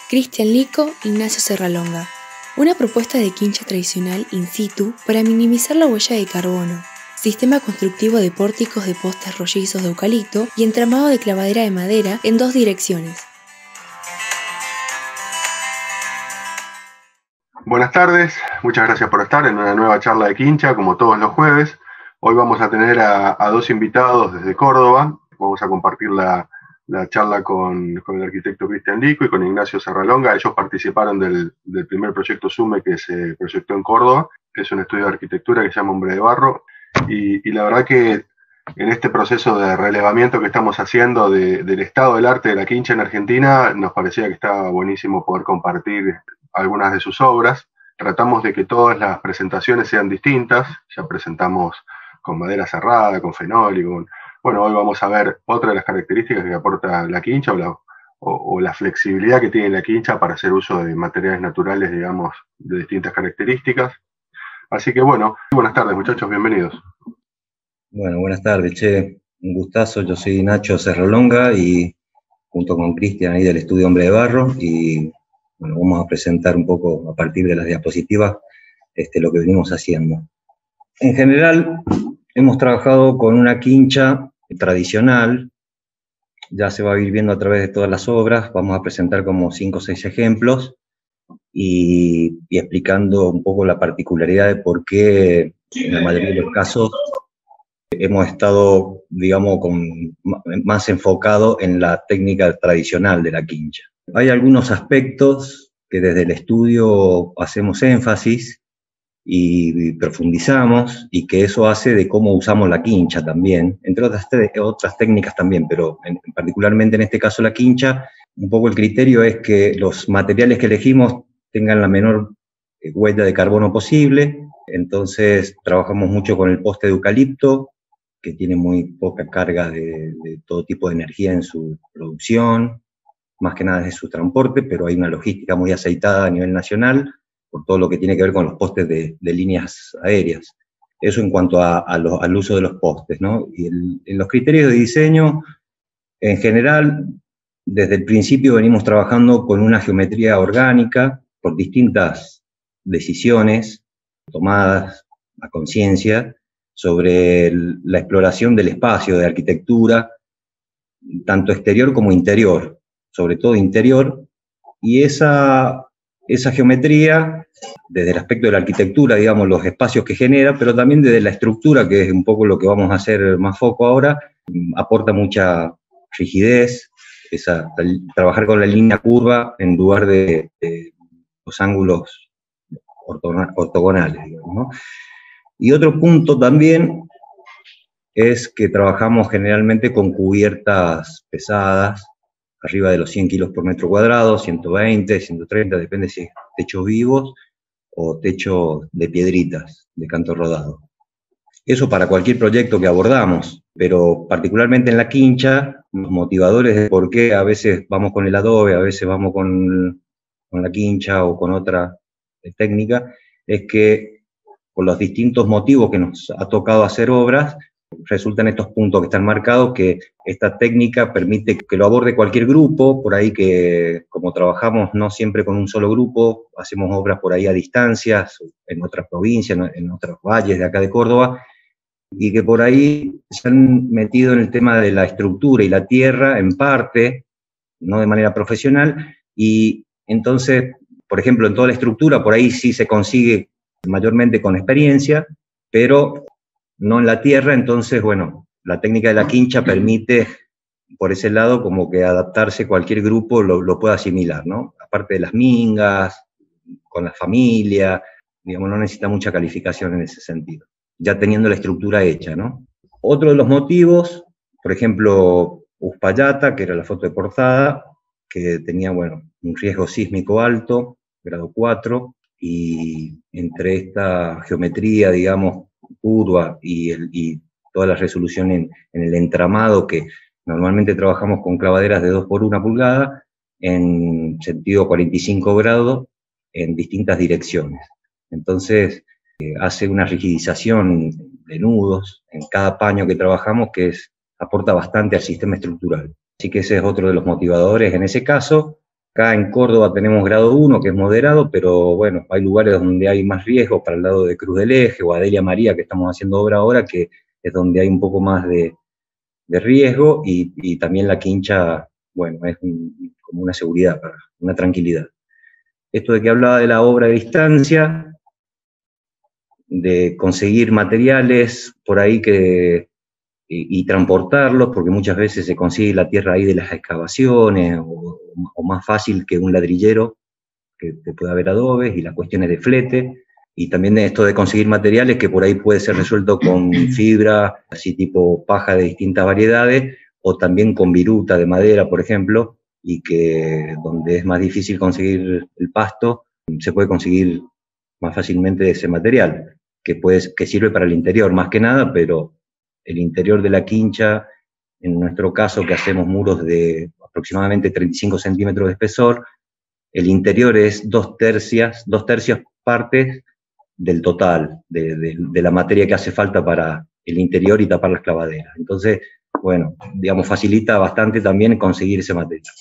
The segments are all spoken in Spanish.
Cristian Lico, Ignacio Serralonga. Una propuesta de quincha tradicional in situ para minimizar la huella de carbono. Sistema constructivo de pórticos de postes rollizos de eucalipto y entramado de clavadera de madera en 2 direcciones. Buenas tardes, muchas gracias por estar en una nueva charla de quincha, como todos los jueves. Hoy vamos a tener a 2 invitados desde Córdoba. Vamos a compartir la charla con el arquitecto Cristian Lico y con Ignacio Serralonga. Ellos participaron del primer proyecto SUME que se proyectó en Córdoba, que es un estudio de arquitectura que se llama Hombre de Barro. Y la verdad que en este proceso de relevamiento que estamos haciendo del estado del arte de la quincha en Argentina, nos parecía que estaba buenísimo poder compartir algunas de sus obras. Tratamos de que todas las presentaciones sean distintas. Ya presentamos con madera cerrada, con fenólico. Bueno, hoy vamos a ver otra de las características que aporta la quincha o la flexibilidad que tiene la quincha para hacer uso de materiales naturales, digamos, de distintas características. Así que bueno, buenas tardes muchachos, bienvenidos. Bueno, buenas tardes, che. Un gustazo, yo soy Nacho Serralonga y junto con Cristian ahí del estudio Hombre de Barro y bueno, vamos a presentar un poco a partir de las diapositivas lo que venimos haciendo. En general, hemos trabajado con una quincha tradicional, ya se va a ir viendo a través de todas las obras, vamos a presentar como 5 o 6 ejemplos y explicando un poco la particularidad de por qué en la mayoría de los casos hemos estado, digamos, más enfocado en la técnica tradicional de la quincha. Hay algunos aspectos que desde el estudio hacemos énfasis y profundizamos, y que eso hace de cómo usamos la quincha también, entre otras técnicas también, pero particularmente en este caso la quincha, un poco el criterio es que los materiales que elegimos tengan la menor huella de carbono posible. Entonces trabajamos mucho con el poste de eucalipto, que tiene muy poca carga de todo tipo de energía en su producción, más que nada de su transporte, pero hay una logística muy aceitada a nivel nacional, por todo lo que tiene que ver con los postes de líneas aéreas. Eso en cuanto al uso de los postes, ¿no? Y en los criterios de diseño, en general, desde el principio venimos trabajando con una geometría orgánica, por distintas decisiones tomadas a conciencia sobre la exploración del espacio de arquitectura, tanto exterior como interior, sobre todo interior, y esa geometría, desde el aspecto de la arquitectura, digamos, los espacios que genera, pero también desde la estructura, que es un poco lo que vamos a hacer más foco ahora, aporta mucha rigidez, trabajar con la línea curva en lugar de los ángulos ortogonales, digamos, ¿no? Y otro punto también es que trabajamos generalmente con cubiertas pesadas, arriba de los 100 kilos por metro cuadrado, 120, 130, depende si es techos vivos o techo de piedritas, de canto rodado. Eso para cualquier proyecto que abordamos, pero particularmente en la quincha, los motivadores de por qué a veces vamos con el adobe, a veces vamos con la quincha o con otra técnica, es que por los distintos motivos que nos ha tocado hacer obras, resultan estos puntos que están marcados, que esta técnica permite que lo aborde cualquier grupo, por ahí que como trabajamos no siempre con un solo grupo, hacemos obras por ahí a distancias, en otras provincias, en otros valles de acá de Córdoba, y que por ahí se han metido en el tema de la estructura y la tierra, en parte, no de manera profesional, y entonces, por ejemplo, en toda la estructura, por ahí sí se consigue mayormente con experiencia, pero no en la tierra. Entonces, bueno, la técnica de la quincha permite, por ese lado, como que adaptarse, cualquier grupo lo pueda asimilar, ¿no? Aparte de las mingas, con la familia, digamos, no necesita mucha calificación en ese sentido, ya teniendo la estructura hecha, ¿no? Otro de los motivos, por ejemplo, Uspallata, que era la foto de portada, que tenía, bueno, un riesgo sísmico alto, grado 4, y entre esta geometría, digamos, curva y toda la resolución en el entramado, que normalmente trabajamos con clavaderas de 2 por 1 pulgada, en sentido 45 grados, en distintas direcciones. Entonces, hace una rigidización de nudos en cada paño que trabajamos que aporta bastante al sistema estructural. Así que ese es otro de los motivadores en ese caso. Acá en Córdoba tenemos grado 1, que es moderado, pero bueno, hay lugares donde hay más riesgos, para el lado de Cruz del Eje o Adelia María, que estamos haciendo obra ahora, que es donde hay un poco más de riesgo, y también la Quincha, bueno, es como una seguridad, una tranquilidad. Esto de que hablaba de la obra de distancia, de conseguir materiales por ahí y transportarlos, porque muchas veces se consigue la tierra ahí de las excavaciones, o más fácil que un ladrillero, que pueda haber adobes, y las cuestiones de flete, y también esto de conseguir materiales que por ahí puede ser resuelto con fibra, así tipo paja de distintas variedades, o también con viruta de madera, por ejemplo, y que donde es más difícil conseguir el pasto, se puede conseguir más fácilmente ese material, que sirve para el interior más que nada, pero el interior de la Quincha, en nuestro caso, que hacemos muros de aproximadamente 35 centímetros de espesor, el interior es dos tercios partes del total, de la materia que hace falta para el interior y tapar las clavaderas. Entonces, bueno, digamos, facilita bastante también conseguir ese material.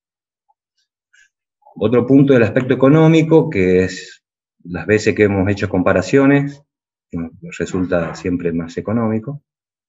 Otro punto del aspecto económico, que es las veces que hemos hecho comparaciones, nos resulta siempre más económico.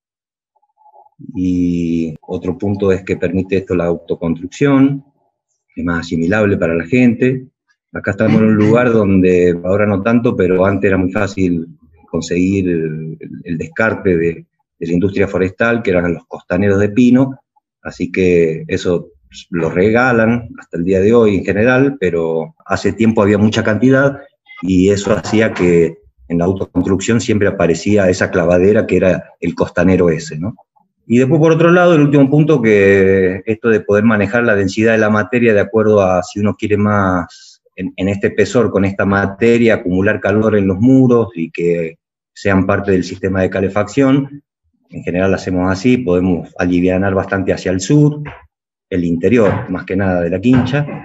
Y otro punto es que permite esto la autoconstrucción, es más asimilable para la gente. Acá estamos en un lugar donde, ahora no tanto, pero antes era muy fácil conseguir el descarte de la industria forestal, que eran los costaneros de pino, así que eso lo regalan hasta el día de hoy en general, pero hace tiempo había mucha cantidad, y eso hacía que en la autoconstrucción siempre aparecía esa clavadera que era el costanero ese, ¿no? Y después, por otro lado, el último punto, que esto de poder manejar la densidad de la materia de acuerdo a si uno quiere más, en este espesor, con esta materia, acumular calor en los muros y que sean parte del sistema de calefacción. En general hacemos así, podemos alivianar bastante hacia el sur, el interior, más que nada de la Quincha,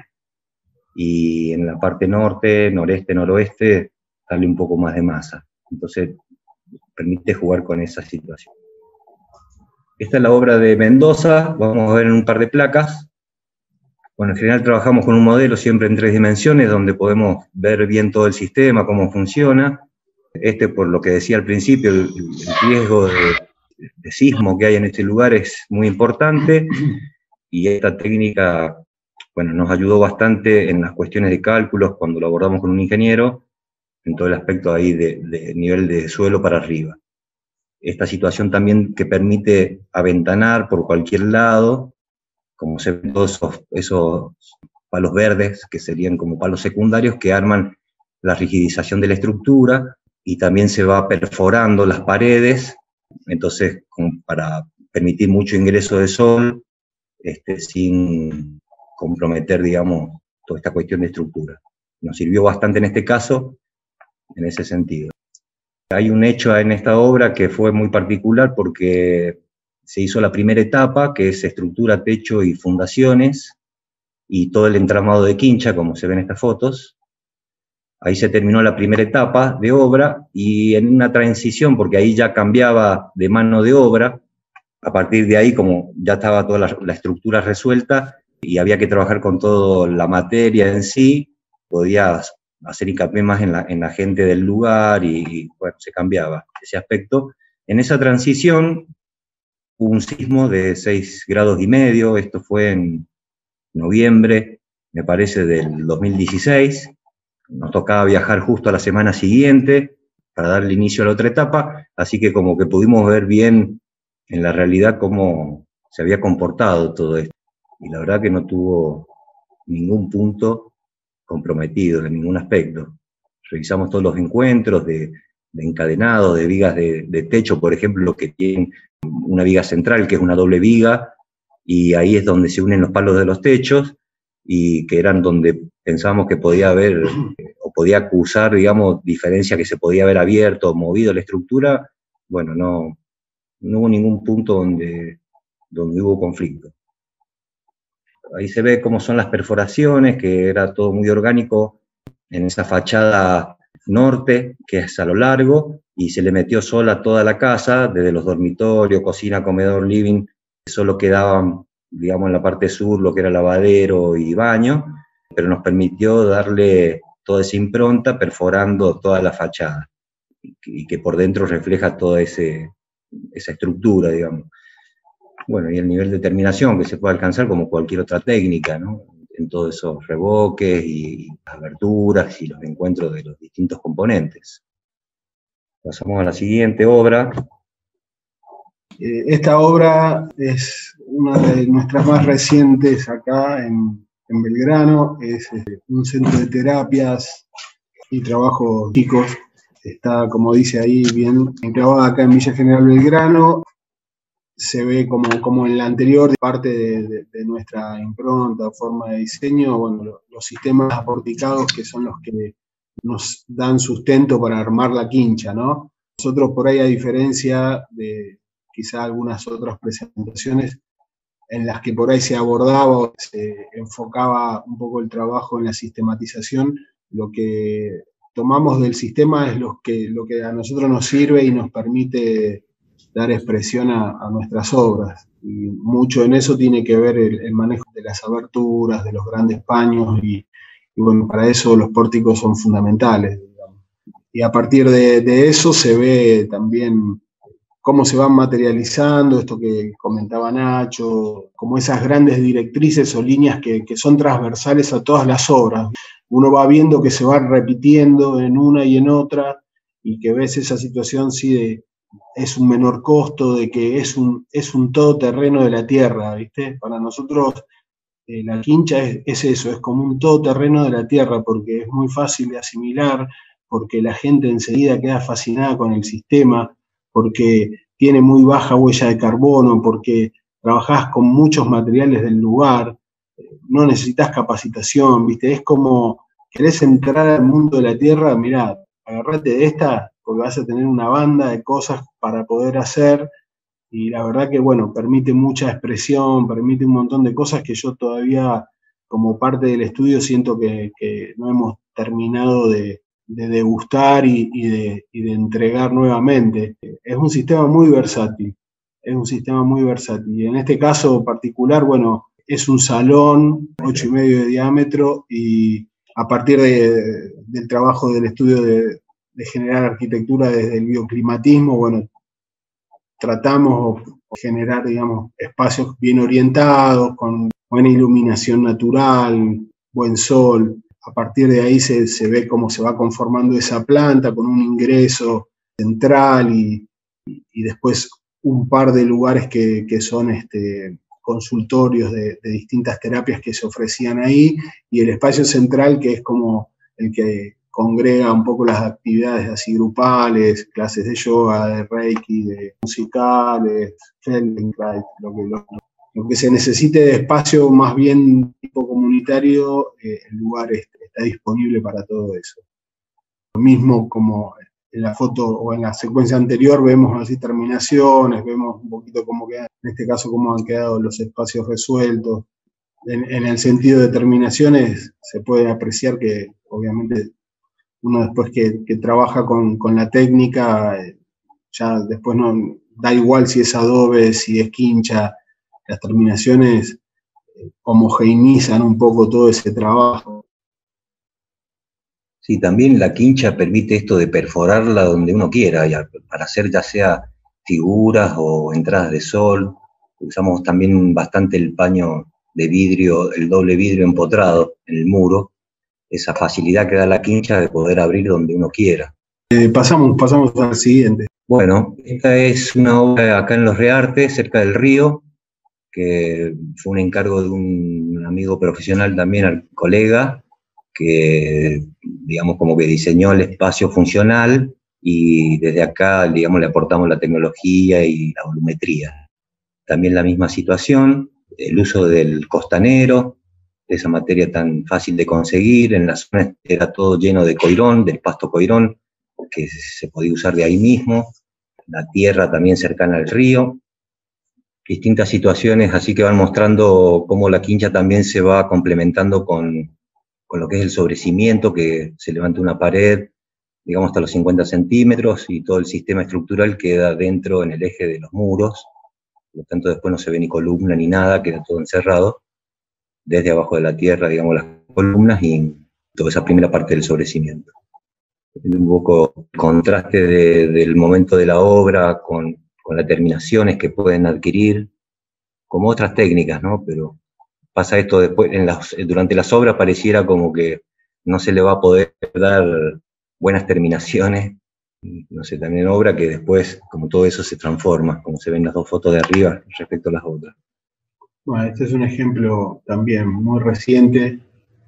y en la parte norte, noreste, noroeste, darle un poco más de masa. Entonces, permite jugar con esa situación. Esta es la obra de Mendoza, vamos a ver en un par de placas. Bueno, en general trabajamos con un modelo siempre en 3 dimensiones, donde podemos ver bien todo el sistema, cómo funciona. Por lo que decía al principio, el riesgo de sismo que hay en este lugar es muy importante, y esta técnica, bueno, nos ayudó bastante en las cuestiones de cálculos cuando lo abordamos con un ingeniero, en todo el aspecto ahí de nivel de suelo para arriba. Esta situación también que permite aventanar por cualquier lado, como se ven todos esos palos verdes, que serían como palos secundarios, que arman la rigidización de la estructura, y también se va perforando las paredes, entonces para permitir mucho ingreso de sol, sin comprometer, digamos, toda esta cuestión de estructura. Nos sirvió bastante en este caso, en ese sentido. Hay un hecho en esta obra que fue muy particular porque se hizo la primera etapa, que es estructura, techo y fundaciones, y todo el entramado de Quincha, como se ven en estas fotos. Ahí se terminó la primera etapa de obra, y en una transición, porque ahí ya cambiaba de mano de obra, a partir de ahí, como ya estaba toda la estructura resuelta y había que trabajar con toda la materia en sí, podías hacer hincapié más en la gente del lugar, y bueno, se cambiaba ese aspecto. En esa transición hubo un sismo de 6,5 grados, esto fue en noviembre, me parece, del 2016, nos tocaba viajar justo a la semana siguiente para darle inicio a la otra etapa, así que como que pudimos ver bien en la realidad cómo se había comportado todo esto, y la verdad que no tuvo ningún punto comprometidos en ningún aspecto. Revisamos todos los encuentros de encadenado, de vigas de techo, por ejemplo, que tienen una viga central, que es una doble viga, y ahí es donde se unen los palos de los techos, y que eran donde pensábamos que podía haber, o podía acusar, digamos, diferencia, que se podía haber abierto o movido la estructura. Bueno, no hubo ningún punto donde hubo conflicto. Ahí se ve cómo son las perforaciones, que era todo muy orgánico en esa fachada norte, que es a lo largo, y se le metió sol a toda la casa, desde los dormitorios, cocina, comedor, living. Solo quedaban, digamos, en la parte sur lo que era lavadero y baño, pero nos permitió darle toda esa impronta perforando toda la fachada y que por dentro refleja toda esa estructura, digamos. Bueno, y el nivel de terminación que se puede alcanzar como cualquier otra técnica, ¿no? En todos esos revoques y las aberturas y los encuentros de los distintos componentes. Pasamos a la siguiente obra. Esta obra es una de nuestras más recientes acá en Belgrano. Es un centro de terapias y trabajos chicos. Está, como dice ahí, bien enclavada acá en Villa General Belgrano. Se ve como en la anterior parte de nuestra impronta, forma de diseño, bueno, los sistemas aporticados que son los que nos dan sustento para armar la quincha, ¿no? Nosotros por ahí, a diferencia de quizá algunas otras presentaciones en las que por ahí se abordaba o se enfocaba un poco el trabajo en la sistematización, lo que tomamos del sistema es lo que a nosotros nos sirve y nos permite dar expresión a nuestras obras. Y mucho en eso tiene que ver el manejo de las aberturas, de los grandes paños, y bueno, para eso los pórticos son fundamentales, digamos. Y a partir de eso se ve también cómo se van materializando, esto que comentaba Nacho, como esas grandes directrices o líneas que son transversales a todas las obras. Uno va viendo que se van repitiendo en una y en otra, y que ves esa situación sí es un menor costo, de que es un todoterreno de la tierra, ¿viste? Para nosotros la quincha es eso, es como un todoterreno de la tierra, porque es muy fácil de asimilar, porque la gente enseguida queda fascinada con el sistema, porque tiene muy baja huella de carbono, porque trabajás con muchos materiales del lugar, no necesitas capacitación, ¿viste? Es como, querés entrar al mundo de la tierra, mirá, agarrate de esta, porque vas a tener una banda de cosas para poder hacer, y la verdad que, bueno, permite mucha expresión, permite un montón de cosas que yo todavía, como parte del estudio, siento que no hemos terminado de degustar y de entregar nuevamente. Es un sistema muy versátil, y en este caso particular, bueno, es un salón 8,5 de diámetro, y a partir del trabajo del estudio de generar arquitectura desde el bioclimatismo, bueno, tratamos de generar, digamos, espacios bien orientados, con buena iluminación natural, buen sol. A partir de ahí se ve cómo se va conformando esa planta con un ingreso central y después un par de lugares que son consultorios de distintas terapias que se ofrecían ahí, y el espacio central, que es como el que congrega un poco las actividades así grupales, clases de yoga, de reiki, de musicales, Feldenkrais, lo que se necesite de espacio más bien tipo comunitario, el lugar está disponible para todo eso. Lo mismo como en la foto o en la secuencia anterior vemos así terminaciones, vemos un poquito cómo quedan, en este caso cómo han quedado los espacios resueltos. En el sentido de terminaciones se puede apreciar que obviamente uno después que trabaja con la técnica, ya después no da igual si es adobe, si es quincha, las terminaciones homogeneizan un poco todo ese trabajo. Sí, también la quincha permite esto de perforarla donde uno quiera, para hacer ya sea figuras o entradas de sol. Usamos también bastante el paño de vidrio, el doble vidrio empotrado en el muro, esa facilidad que da la quincha de poder abrir donde uno quiera. Pasamos al siguiente. Bueno, esta es una obra acá en Los Reartes, cerca del río, que fue un encargo de un amigo profesional también, al colega, que digamos como que diseñó el espacio funcional, y desde acá, digamos, le aportamos la tecnología y la volumetría. También la misma situación, el uso del costanero, de esa materia tan fácil de conseguir. En la zona era todo lleno de coirón, del pasto coirón, que se podía usar de ahí mismo. La tierra también cercana al río. Distintas situaciones así que van mostrando cómo la quincha también se va complementando con lo que es el sobrecimiento, que se levanta una pared, digamos, hasta los 50 centímetros, y todo el sistema estructural queda dentro en el eje de los muros. Por lo tanto, después no se ve ni columna ni nada, queda todo encerrado. Desde abajo de la tierra, digamos, las columnas y toda esa primera parte del sobrecimiento. Un poco contraste del momento de la obra con las terminaciones que pueden adquirir, como otras técnicas, ¿no? Pero pasa esto después, durante las obras pareciera como que no se le va a poder dar buenas terminaciones, no sé, también en obra que después, como todo eso se transforma, como se ven las dos fotos de arriba respecto a las otras. Bueno, este es un ejemplo también muy reciente,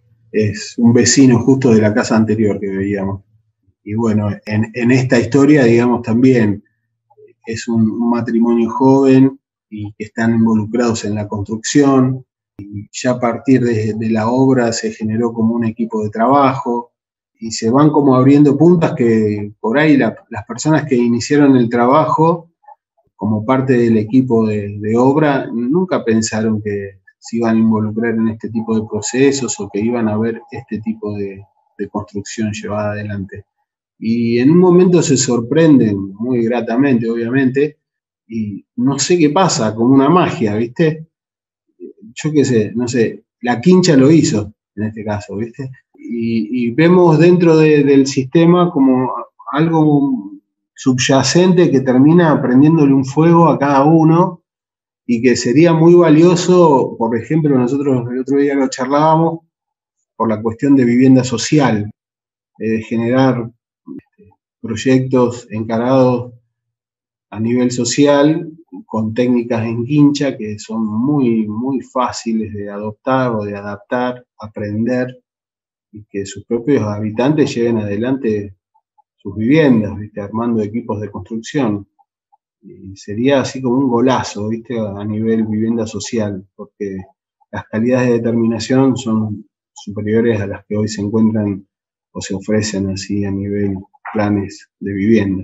es un vecino justo de la casa anterior que veíamos. Y bueno, en esta historia, digamos, también es un matrimonio joven y que están involucrados en la construcción. Y ya a partir de la obra se generó como un equipo de trabajo y se van como abriendo puntas que por ahí las personas que iniciaron el trabajo como parte del equipo de obra nunca pensaron que se iban a involucrar en este tipo de procesos o que iban a ver este tipo de construcción llevada adelante. Y en un momento se sorprenden muy gratamente, obviamente, y no sé qué pasa, como una magia, ¿viste? Yo qué sé, no sé, la Quincha lo hizo en este caso, ¿viste? Y vemos dentro del sistema como algo subyacente que termina prendiéndole un fuego a cada uno y que sería muy valioso, por ejemplo, nosotros el otro día lo charlábamos por la cuestión de vivienda social, generar proyectos encarados a nivel social con técnicas en Quincha que son muy, muy fáciles de adoptar o de adaptar, aprender y que sus propios habitantes lleven adelante sus viviendas, ¿viste? Armando equipos de construcción. Y sería así como un golazo, ¿viste? A nivel vivienda social, porque las calidades de determinación son superiores a las que hoy se encuentran o se ofrecen así a nivel planes de vivienda.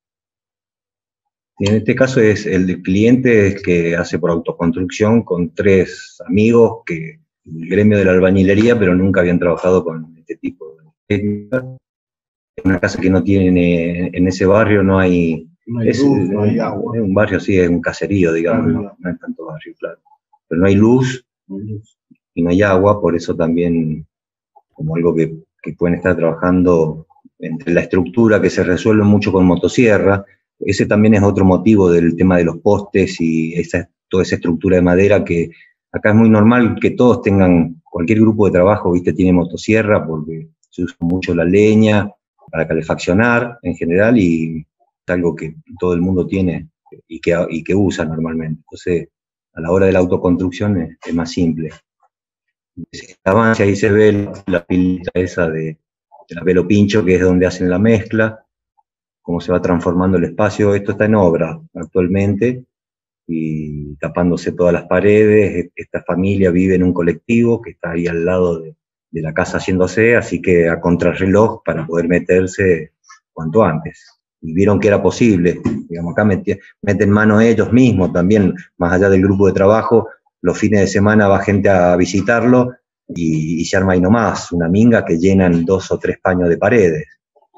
Y en este caso es el cliente que hace por autoconstrucción con 3 amigos que el gremio de la albañilería, pero nunca habían trabajado con este tipo de técnicas. Es una casa que no tiene, en ese barrio no hay... No hay luz, no hay agua. Es un barrio, sí, es un caserío, digamos, no es tanto barrio, claro. Pero no hay luz y no hay agua, por eso también como algo que pueden estar trabajando entre la estructura que se resuelve mucho con motosierra. Ese también es otro motivo del tema de los postes y toda esa estructura de madera que acá es muy normal que todos tengan, cualquier grupo de trabajo, viste, tiene motosierra porque se usa mucho la leña para calefaccionar en general y es algo que todo el mundo tiene y que usa normalmente. Entonces, a la hora de la autoconstrucción es más simple. Avance, ahí se ve la pilita esa de la Velo Pincho, que es donde hacen la mezcla, cómo se va transformando el espacio. Esto está en obra actualmente y tapándose todas las paredes. Esta familia vive en un colectivo que está ahí al lado de la casa haciéndose, así que a contrarreloj para poder meterse cuanto antes. Y vieron que era posible, digamos, acá meten mano ellos mismos también, más allá del grupo de trabajo. Los fines de semana va gente a visitarlo y se arma ahí nomás una minga que llenan 2 o 3 paños de paredes.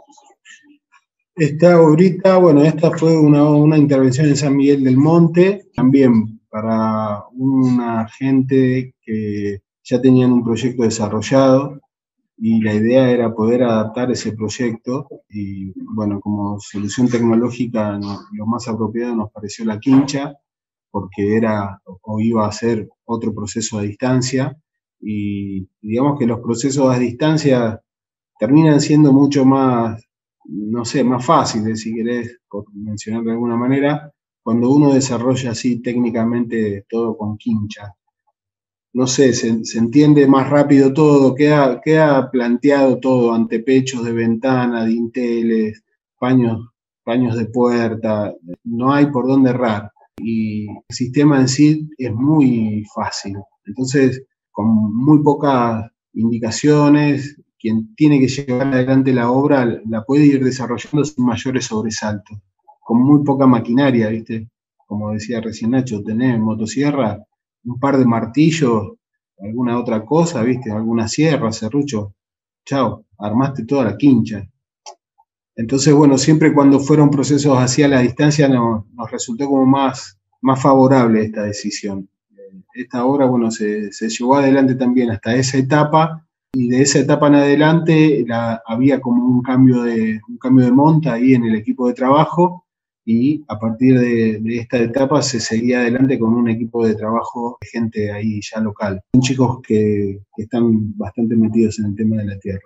Esta obrita, bueno, esta fue una intervención en San Miguel del Monte, también para una gente que ya tenían un proyecto desarrollado y la idea era poder adaptar ese proyecto y, bueno, como solución tecnológica lo más apropiado nos pareció la Quincha, porque era o iba a ser otro proceso a distancia y digamos que los procesos a distancia terminan siendo mucho más, no sé, más fáciles, si querés, por mencionar de alguna manera, cuando uno desarrolla así técnicamente todo con Quincha. No sé, se entiende más rápido todo, queda planteado todo, antepechos de ventana, dinteles, paños de puerta, no hay por dónde errar. Y el sistema en sí es muy fácil. Entonces, con muy pocas indicaciones, quien tiene que llevar adelante la obra la puede ir desarrollando sin mayores sobresaltos, con muy poca maquinaria, ¿viste? Como decía recién Nacho, tenés motosierra, un par de martillos, alguna otra cosa, ¿viste? Alguna sierra, serrucho, chao, armaste toda la Quincha. Entonces, bueno, siempre cuando fueron procesos hacia la distancia nos resultó como más favorable esta decisión. Esta obra, bueno, se llevó adelante también hasta esa etapa Y de esa etapa en adelante había como un cambio de monta ahí en el equipo de trabajo, y a partir de esta etapa se seguía adelante con un equipo de trabajo de gente ahí ya local. Son chicos que están bastante metidos en el tema de la tierra.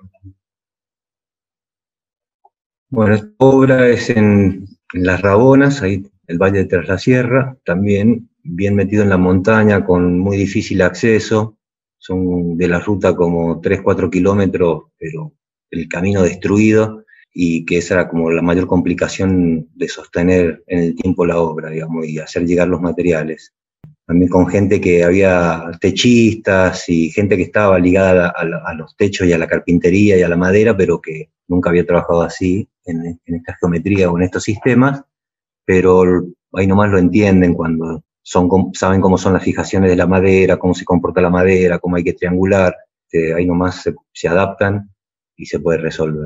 Bueno, esta obra es en Las Rabonas, ahí el Valle de Tras la Sierra, también bien metido en la montaña, con muy difícil acceso. Son de la ruta como 3-4 kilómetros, pero el camino destruido, y que esa era como la mayor complicación de sostener en el tiempo la obra, digamos, y hacer llegar los materiales. También con gente que había techistas y gente que estaba ligada a los techos y a la carpintería y a la madera, pero que nunca había trabajado así en esta geometría o en estos sistemas, pero ahí nomás lo entienden cuando saben cómo son las fijaciones de la madera, cómo se comporta la madera, cómo hay que triangular, ahí nomás se adaptan y se puede resolver.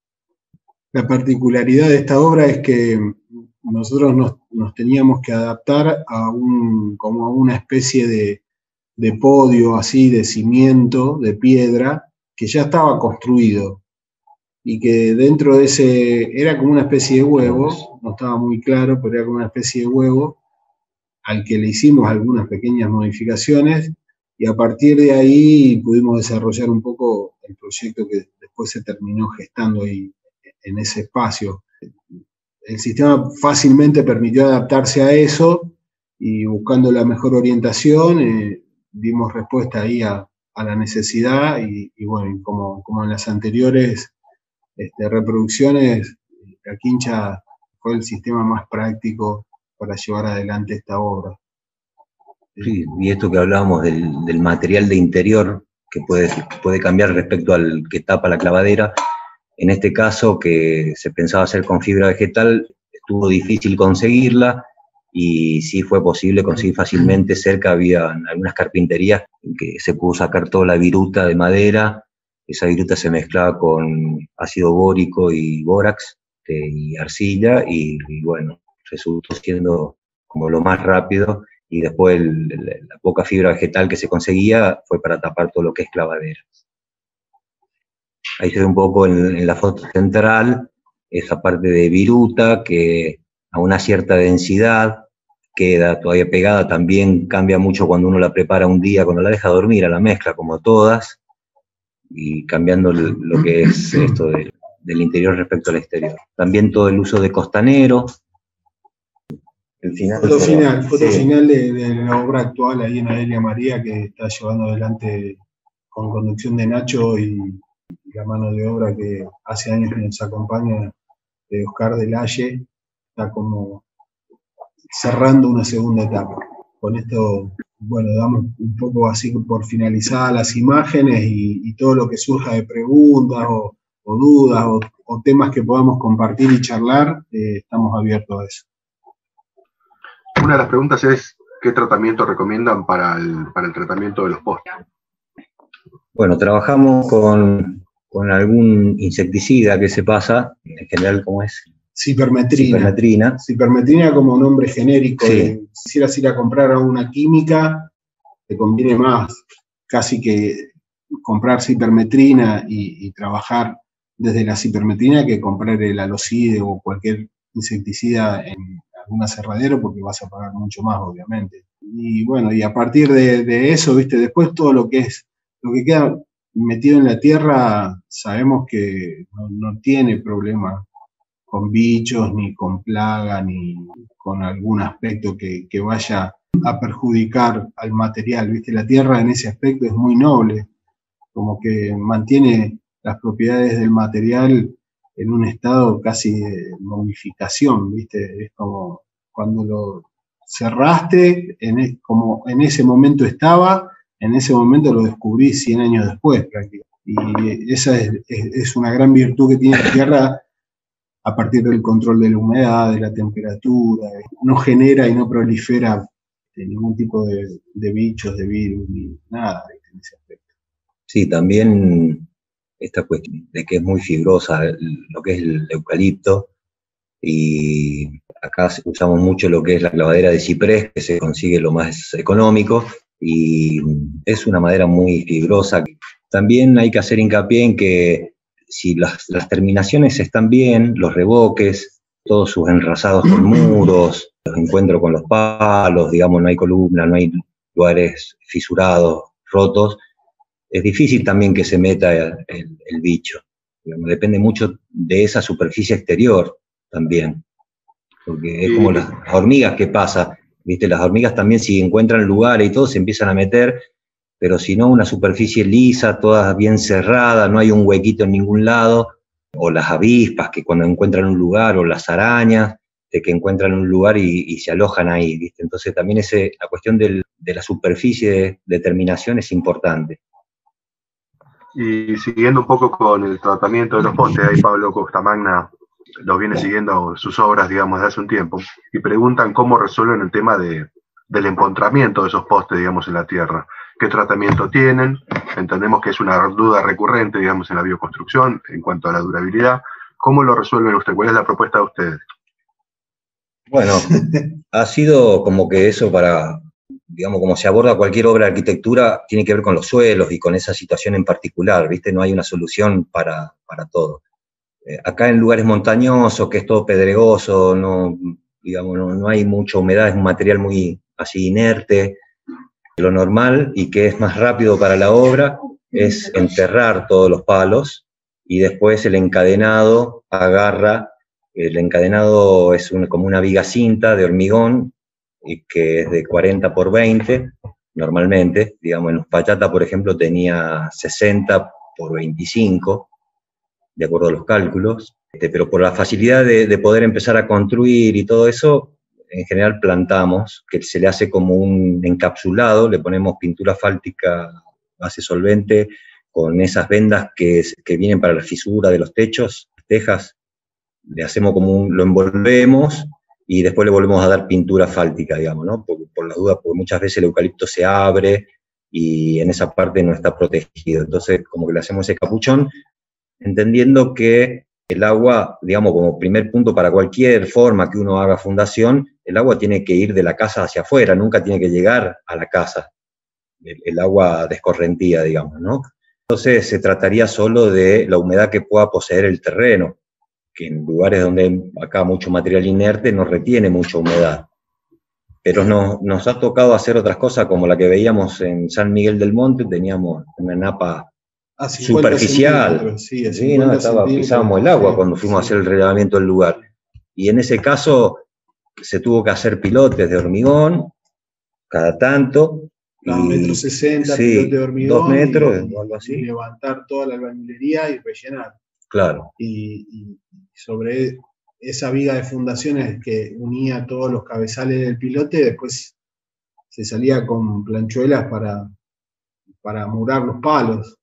La particularidad de esta obra es que nosotros nos teníamos que adaptar como a una especie de podio así, de cimiento, de piedra, que ya estaba construido, y que dentro de era como una especie de huevo, no estaba muy claro, pero era como una especie de huevo, al que le hicimos algunas pequeñas modificaciones, y a partir de ahí pudimos desarrollar un poco el proyecto que después se terminó gestando ahí en ese espacio. El sistema fácilmente permitió adaptarse a eso, y buscando la mejor orientación, dimos respuesta ahí a la necesidad, y bueno, como en las anteriores reproducciones, la quincha fue el sistema más práctico para llevar adelante esta obra. Sí, y esto que hablábamos del material de interior, que puede cambiar respecto al que tapa la clavadera, en este caso, que se pensaba hacer con fibra vegetal, estuvo difícil conseguirla, y sí fue posible conseguir fácilmente. Cerca había algunas carpinterías que se pudo sacar toda la viruta de madera. Esa viruta se mezclaba con ácido bórico y bórax y arcilla, y bueno, resultó siendo como lo más rápido, y después la poca fibra vegetal que se conseguía fue para tapar todo lo que es clavadera. Ahí se ve un poco en la foto central esa parte de viruta que a una cierta densidad queda todavía pegada. También cambia mucho cuando uno la prepara un día, cuando la deja dormir a la mezcla, como todas, y cambiando lo que es esto del interior respecto al exterior. También todo el uso de costanero. Foto final de la obra actual ahí en Adelia María, que está llevando adelante con conducción de Nacho y la mano de obra que hace años que nos acompaña, de Oscar Delaye. Está como cerrando una segunda etapa. Con esto, bueno, damos un poco así por finalizadas las imágenes, y todo lo que surja de preguntas o dudas o temas que podamos compartir y charlar, estamos abiertos a eso. Una de las preguntas es, ¿qué tratamiento recomiendan para el tratamiento de los postes? Bueno, trabajamos con algún insecticida que se pasa, en general, ¿cómo es? Cipermetrina. Cipermetrina como nombre genérico. Sí. Si quisieras ir a comprar a una química, te conviene más casi que comprar cipermetrina y trabajar desde la cipermetrina, que comprar el alocide o cualquier insecticida en algún aserradero, porque vas a pagar mucho más, obviamente. Y bueno, y a partir de eso, ¿viste? Después todo lo que queda metido en la tierra, sabemos que no tiene problema con bichos, ni con plaga, ni con algún aspecto que vaya a perjudicar al material, ¿viste? La tierra en ese aspecto es muy noble, como que mantiene las propiedades del material en un estado casi de momificación, ¿viste? Es como cuando lo cerraste, como en ese momento estaba, en ese momento lo descubrí 100 años después, prácticamente. Y esa es una gran virtud que tiene la tierra, a partir del control de la humedad, de la temperatura. No genera y no prolifera ningún tipo de bichos, de virus, ni nada en ese aspecto. Sí, también esta cuestión de que es muy fibrosa lo que es el eucalipto, y acá usamos mucho lo que es la clavadera de ciprés, que se consigue lo más económico, y es una madera muy fibrosa, También hay que hacer hincapié en que si las terminaciones están bien, los revoques, todos sus enrasados con muros, los encuentros con los palos, digamos, no hay columna, no hay lugares fisurados, rotos, es difícil también que se meta el bicho. Digamos, depende mucho de esa superficie exterior también, porque es como las hormigas que pasa, ¿viste? Las hormigas también, si encuentran lugares y todo, se empiezan a meter, pero si no, una superficie lisa, toda bien cerrada, no hay un huequito en ningún lado, o las avispas que cuando encuentran un lugar, o las arañas, de que encuentran un lugar y se alojan ahí, ¿viste? Entonces también la cuestión de la superficie de terminación es importante. Y siguiendo un poco con el tratamiento de los postes, ahí Pablo Costamagna los viene siguiendo sus obras, digamos, de hace un tiempo, y preguntan cómo resuelven el tema del empotramiento de esos postes, digamos, en la tierra. ¿Qué tratamiento tienen? Entendemos que es una duda recurrente, digamos, en la bioconstrucción en cuanto a la durabilidad. ¿Cómo lo resuelven ustedes? ¿Cuál es la propuesta de ustedes? Bueno, ha sido como que eso para, digamos, como se aborda cualquier obra de arquitectura, tiene que ver con los suelos y con esa situación en particular, ¿viste? No hay una solución para todo. Acá en lugares montañosos, que es todo pedregoso, digamos, no hay mucha humedad, es un material muy así inerte. Lo normal y que es más rápido para la obra es enterrar todos los palos y después el encadenado agarra. El encadenado es como una viga cinta de hormigón y que es de 40 por 20 normalmente. Digamos, en Uspallata, por ejemplo, tenía 60 por 25, de acuerdo a los cálculos. Pero por la facilidad de poder empezar a construir y todo eso, en general plantamos, que se le hace como un encapsulado, le ponemos pintura asfáltica base solvente, con esas vendas que vienen para la fisura de los techos, las tejas, le hacemos como lo envolvemos y después le volvemos a dar pintura asfáltica, digamos, ¿no? Por las dudas, porque muchas veces el eucalipto se abre y en esa parte no está protegido. Entonces, como que le hacemos ese capuchón, entendiendo que el agua, digamos, como primer punto para cualquier forma que uno haga fundación, el agua tiene que ir de la casa hacia afuera, nunca tiene que llegar a la casa, el agua descorrentía, digamos, ¿no? Entonces se trataría solo de la humedad que pueda poseer el terreno, que en lugares donde hay acá mucho material inerte no retiene mucha humedad. Pero nos ha tocado hacer otras cosas, como la que veíamos en San Miguel del Monte, teníamos una napa superficial, sí, ¿no? Pisábamos el agua cuando fuimos a hacer el relevamiento del lugar. Y en ese caso se tuvo que hacer pilotes de hormigón cada tanto. Cada 1,60 m, sí, pilote de hormigón, 2 metros, o algo así. Y levantar toda la albañilería y rellenar. Claro. Y sobre esa viga de fundaciones que unía todos los cabezales del pilote, después se salía con planchuelas para murar los palos.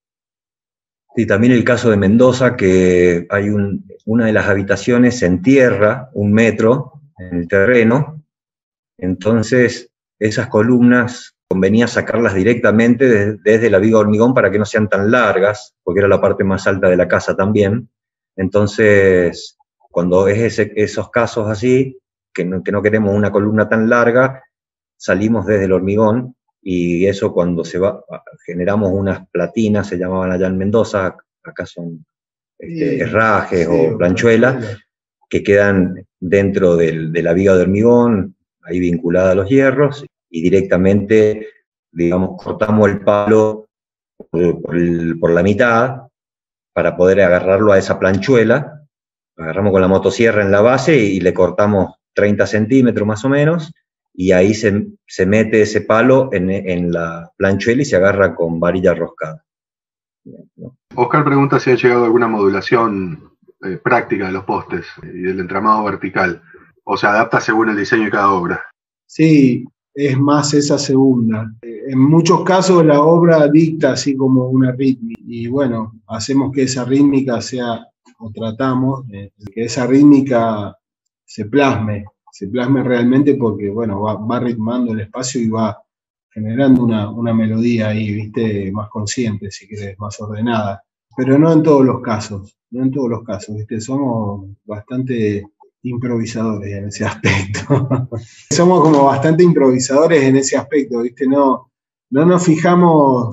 Sí, también el caso de Mendoza, que hay una de las habitaciones se entierra 1 metro en el terreno, entonces esas columnas convenía sacarlas directamente desde la viga de hormigón para que no sean tan largas, porque era la parte más alta de la casa también. Entonces, cuando es esos casos así, que no queremos una columna tan larga, salimos desde el hormigón. Y eso cuando generamos unas platinas, se llamaban allá en Mendoza, acá son herrajes o planchuelas, que quedan dentro de la viga de hormigón, ahí vinculada a los hierros, y directamente, digamos, cortamos el palo por la mitad para poder agarrarlo a esa planchuela. Agarramos con la motosierra en la base y le cortamos 30 centímetros más o menos, y ahí se mete ese palo en la planchuela y se agarra con varilla roscada. ¿No? Oscar pregunta si ha llegado alguna modulación práctica de los postes y del entramado vertical, o se adapta según el diseño de cada obra. Sí, es más esa segunda. En muchos casos la obra dicta así como una rítmica, y bueno, hacemos que esa rítmica sea, o tratamos de que esa rítmica se plasme realmente, porque bueno, va ritmando el espacio y va generando una melodía ahí, ¿viste? Más consciente, si querés, más ordenada. Pero no en todos los casos, ¿viste? Somos bastante improvisadores en ese aspecto. Somos como bastante improvisadores en ese aspecto, ¿viste? No nos fijamos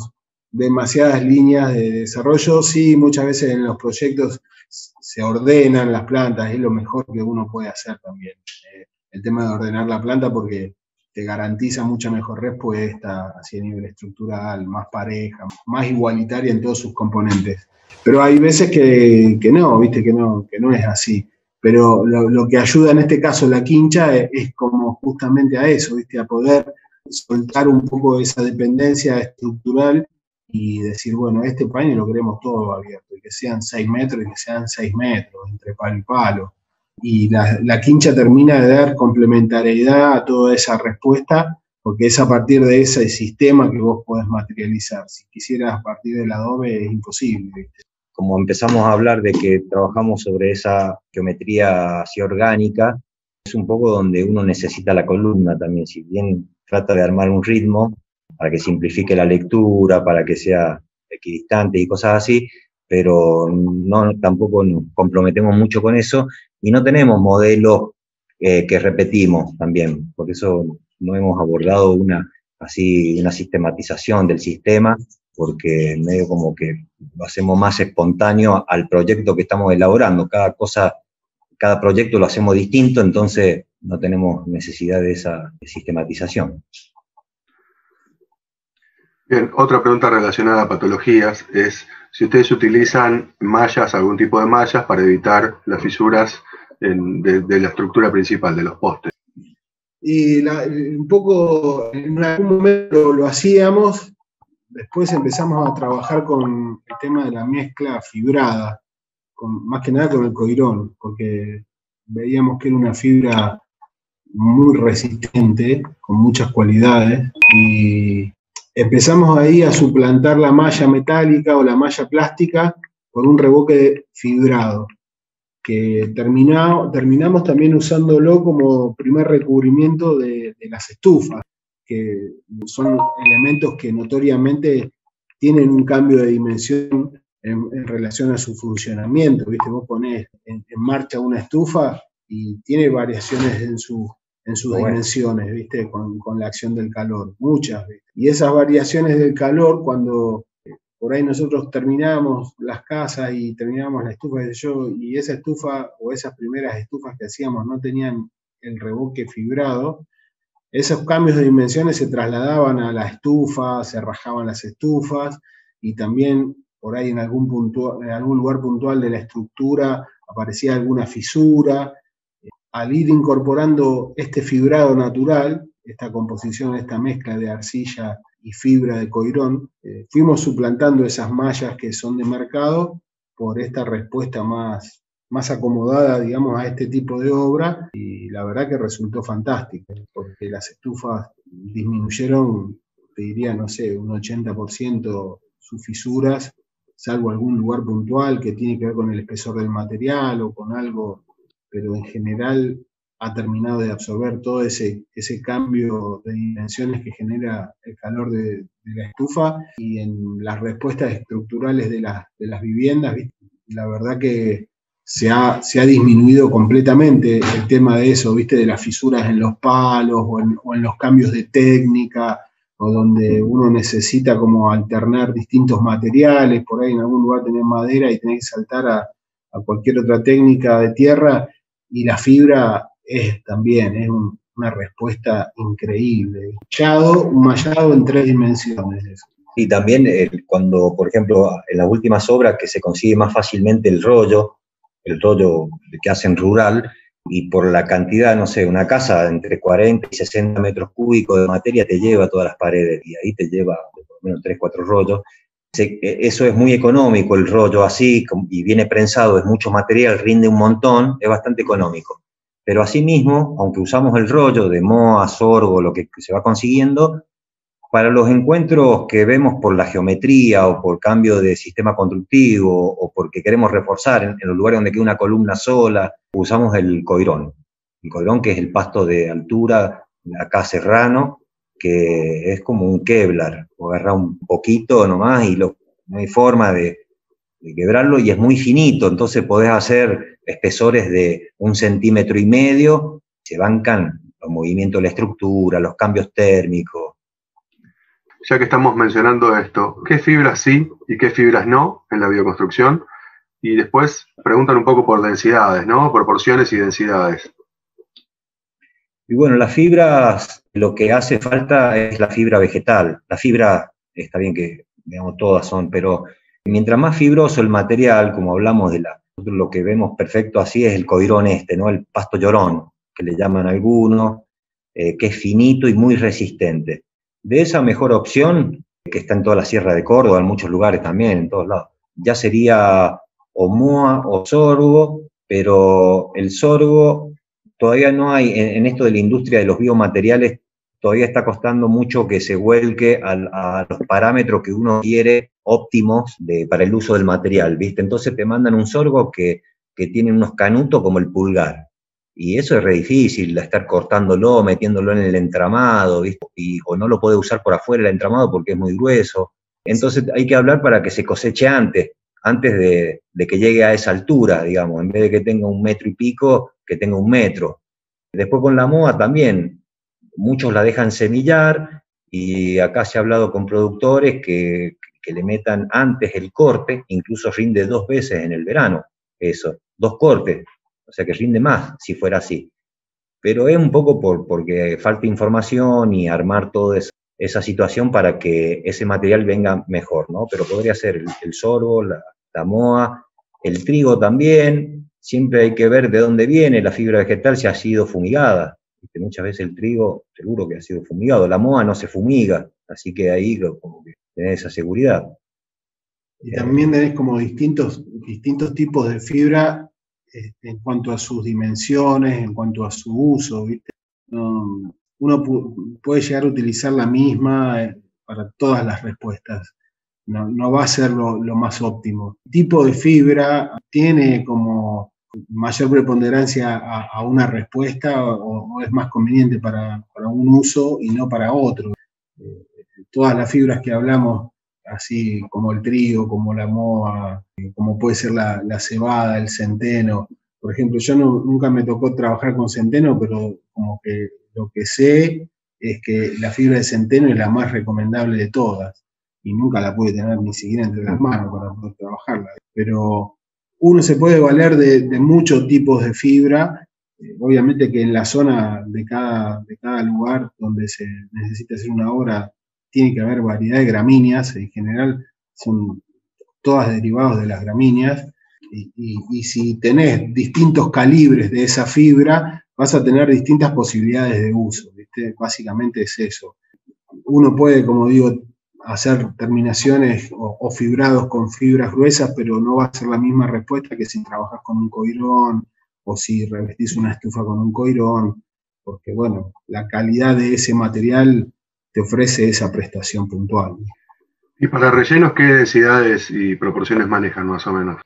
demasiadas líneas de desarrollo. Sí, muchas veces en los proyectos se ordenan las plantas, es lo mejor que uno puede hacer también. El tema de ordenar la planta porque te garantiza mucha mejor respuesta, así a nivel estructural, más pareja, más igualitaria en todos sus componentes. Pero hay veces que no, viste, que no es así. Pero lo que ayuda en este caso la quincha es como justamente a eso, viste, a poder soltar un poco esa dependencia estructural y decir, bueno, este paño lo queremos todo abierto, y que sean 6 metros y que sean 6 metros, entre palo y palo. Y la quincha termina de dar complementariedad a toda esa respuesta, porque es a partir de ese sistema que vos podés materializar. Si quisieras a partir del adobe es imposible, ¿viste? Como empezamos a hablar de que trabajamos sobre esa geometría así orgánica, es un poco donde uno necesita la columna también, si bien trata de armar un ritmo para que simplifique la lectura, para que sea equidistante y cosas así, pero no, tampoco nos comprometemos mucho con eso y no tenemos modelos que repetimos también, por eso no hemos abordado una sistematización del sistema, porque medio como que lo hacemos más espontáneo al proyecto que estamos elaborando. Cada proyecto lo hacemos distinto, entonces no tenemos necesidad de esa sistematización. Bien, otra pregunta relacionada a patologías es si ustedes utilizan mallas, algún tipo de mallas, para evitar las fisuras de la estructura principal de los postes. Y un poco, en algún momento lo hacíamos, después empezamos a trabajar con el tema de la mezcla fibrada, más que nada con el coirón, porque veíamos que era una fibra muy resistente, con muchas cualidades, y empezamos ahí a suplantar la malla metálica o la malla plástica por un revoque fibrado, que terminamos también usándolo como primer recubrimiento de las estufas, que son elementos que notoriamente tienen un cambio de dimensión en relación a su funcionamiento, ¿viste? Vos ponés en marcha una estufa y tiene variaciones en sus dimensiones, ¿viste? Con la acción del calor, muchas, ¿viste? Y esas variaciones del calor, cuando por ahí nosotros terminábamos las casas y terminábamos la estufa, y esa estufa o esas primeras estufas que hacíamos no tenían el revoque fibrado, esos cambios de dimensiones se trasladaban a la estufa, se rajaban las estufas, y también por ahí en algún lugar puntual de la estructura aparecía alguna fisura. Al ir incorporando este fibrado natural, esta composición, esta mezcla de arcilla y fibra de coirón, fuimos suplantando esas mallas que son de mercado por esta respuesta más acomodada, digamos, a este tipo de obra, y la verdad que resultó fantástico, porque las estufas disminuyeron, te diría, no sé, un 80% sus fisuras, salvo algún lugar puntual que tiene que ver con el espesor del material o con algo, pero en general ha terminado de absorber todo ese cambio de dimensiones que genera el calor de la estufa, y en las respuestas estructurales de las viviendas, ¿viste? La verdad que se ha disminuido completamente el tema de eso, ¿viste? De las fisuras en los palos o en los cambios de técnica, o donde uno necesita como alternar distintos materiales, por ahí en algún lugar tenés madera y tenés que saltar a cualquier otra técnica de tierra, y la fibra es una respuesta increíble. Un mallado en 3 dimensiones. Y también cuando, por ejemplo, en las últimas obras que se consigue más fácilmente el rollo que hacen rural, y por la cantidad, no sé, una casa entre 40 y 60 metros cúbicos de materia te lleva todas las paredes, y ahí te lleva por lo menos 3, 4 rollos. Eso es muy económico, el rollo así, y viene prensado, es mucho material, rinde un montón, es bastante económico. Pero asimismo, aunque usamos el rollo de moa, sorgo, lo que se va consiguiendo, para los encuentros que vemos por la geometría o por cambio de sistema constructivo o porque queremos reforzar en los lugares donde queda una columna sola, usamos el coirón. El coirón, que es el pasto de altura, acá serrano, que es como un Kevlar, o agarra un poquito nomás y no hay forma de quebrarlo, y es muy finito, entonces podés hacer espesores de 1,5 centímetros, se bancan los movimientos de la estructura, los cambios térmicos. ya que estamos mencionando esto, ¿qué fibras sí y qué fibras no en la bioconstrucción? Y después preguntan un poco por densidades, ¿no? Proporciones y densidades. Y bueno, las fibras, lo que hace falta es la fibra vegetal. La fibra, está bien que, digamos, todas son, pero mientras más fibroso el material, como hablamos nosotros lo que vemos perfecto así es el coirón ¿no? El pasto llorón, que le llaman algunos, que es finito y muy resistente. De esa mejor opción, que está en toda la Sierra de Córdoba, en muchos lugares también, en todos lados, ya sería o moa o sorgo, pero el sorgo todavía no hay, en esto de la industria de los biomateriales, todavía está costando mucho que se vuelque a los parámetros que uno quiere óptimos para el uso del material, ¿viste? Entonces te mandan un sorgo que tiene unos canutos como el pulgar. Y eso es re difícil, estar cortándolo, metiéndolo en el entramado, ¿viste? O no lo puede usar por afuera el entramado porque es muy grueso. Entonces hay que hablar para que se coseche antes de que llegue a esa altura, digamos, en vez de que tenga 1 metro y pico, que tenga 1 metro. Después con la moa también, muchos la dejan semillar, y acá se ha hablado con productores que le metan antes el corte, incluso rinde 2 veces en el verano, eso, 2 cortes, o sea que rinde más si fuera así. Pero es un poco porque falta información y armar toda esa situación para que ese material venga mejor, ¿no? Pero podría ser el sorgo, la moa, el trigo también. Siempre hay que ver de dónde viene la fibra vegetal, si ha sido fumigada. Muchas veces el trigo seguro que ha sido fumigado, la moa no se fumiga, así que ahí como que tenés esa seguridad. Y también tenés como distintos tipos de fibra en cuanto a sus dimensiones, en cuanto a su uso, ¿viste? Uno puede llegar a utilizar la misma para todas las respuestas. No va a ser lo más óptimo. El tipo de fibra tiene como mayor preponderancia a una respuesta o es más conveniente para un uso y no para otro. Todas las fibras que hablamos, así como el trigo, como la moa, como puede ser la cebada, el centeno. Por ejemplo, yo nunca me tocó trabajar con centeno, pero como que lo que sé es que la fibra de centeno es la más recomendable de todas, y nunca la pude tener ni siquiera entre las manos para poder trabajarla. Pero uno se puede valer de muchos tipos de fibra, obviamente que en la zona de cada lugar donde se necesita hacer una obra, tiene que haber variedad de gramíneas, en general son todas derivados de las gramíneas, y si tenés distintos calibres de esa fibra, vas a tener distintas posibilidades de uso, ¿viste? Básicamente es eso. Uno puede, como digo, hacer terminaciones o fibrados con fibras gruesas, pero no va a ser la misma respuesta que si trabajas con un coirón o si revestís una estufa con un coirón, porque bueno, la calidad de ese material te ofrece esa prestación puntual. ¿Y para rellenos qué densidades y proporciones manejan más o menos?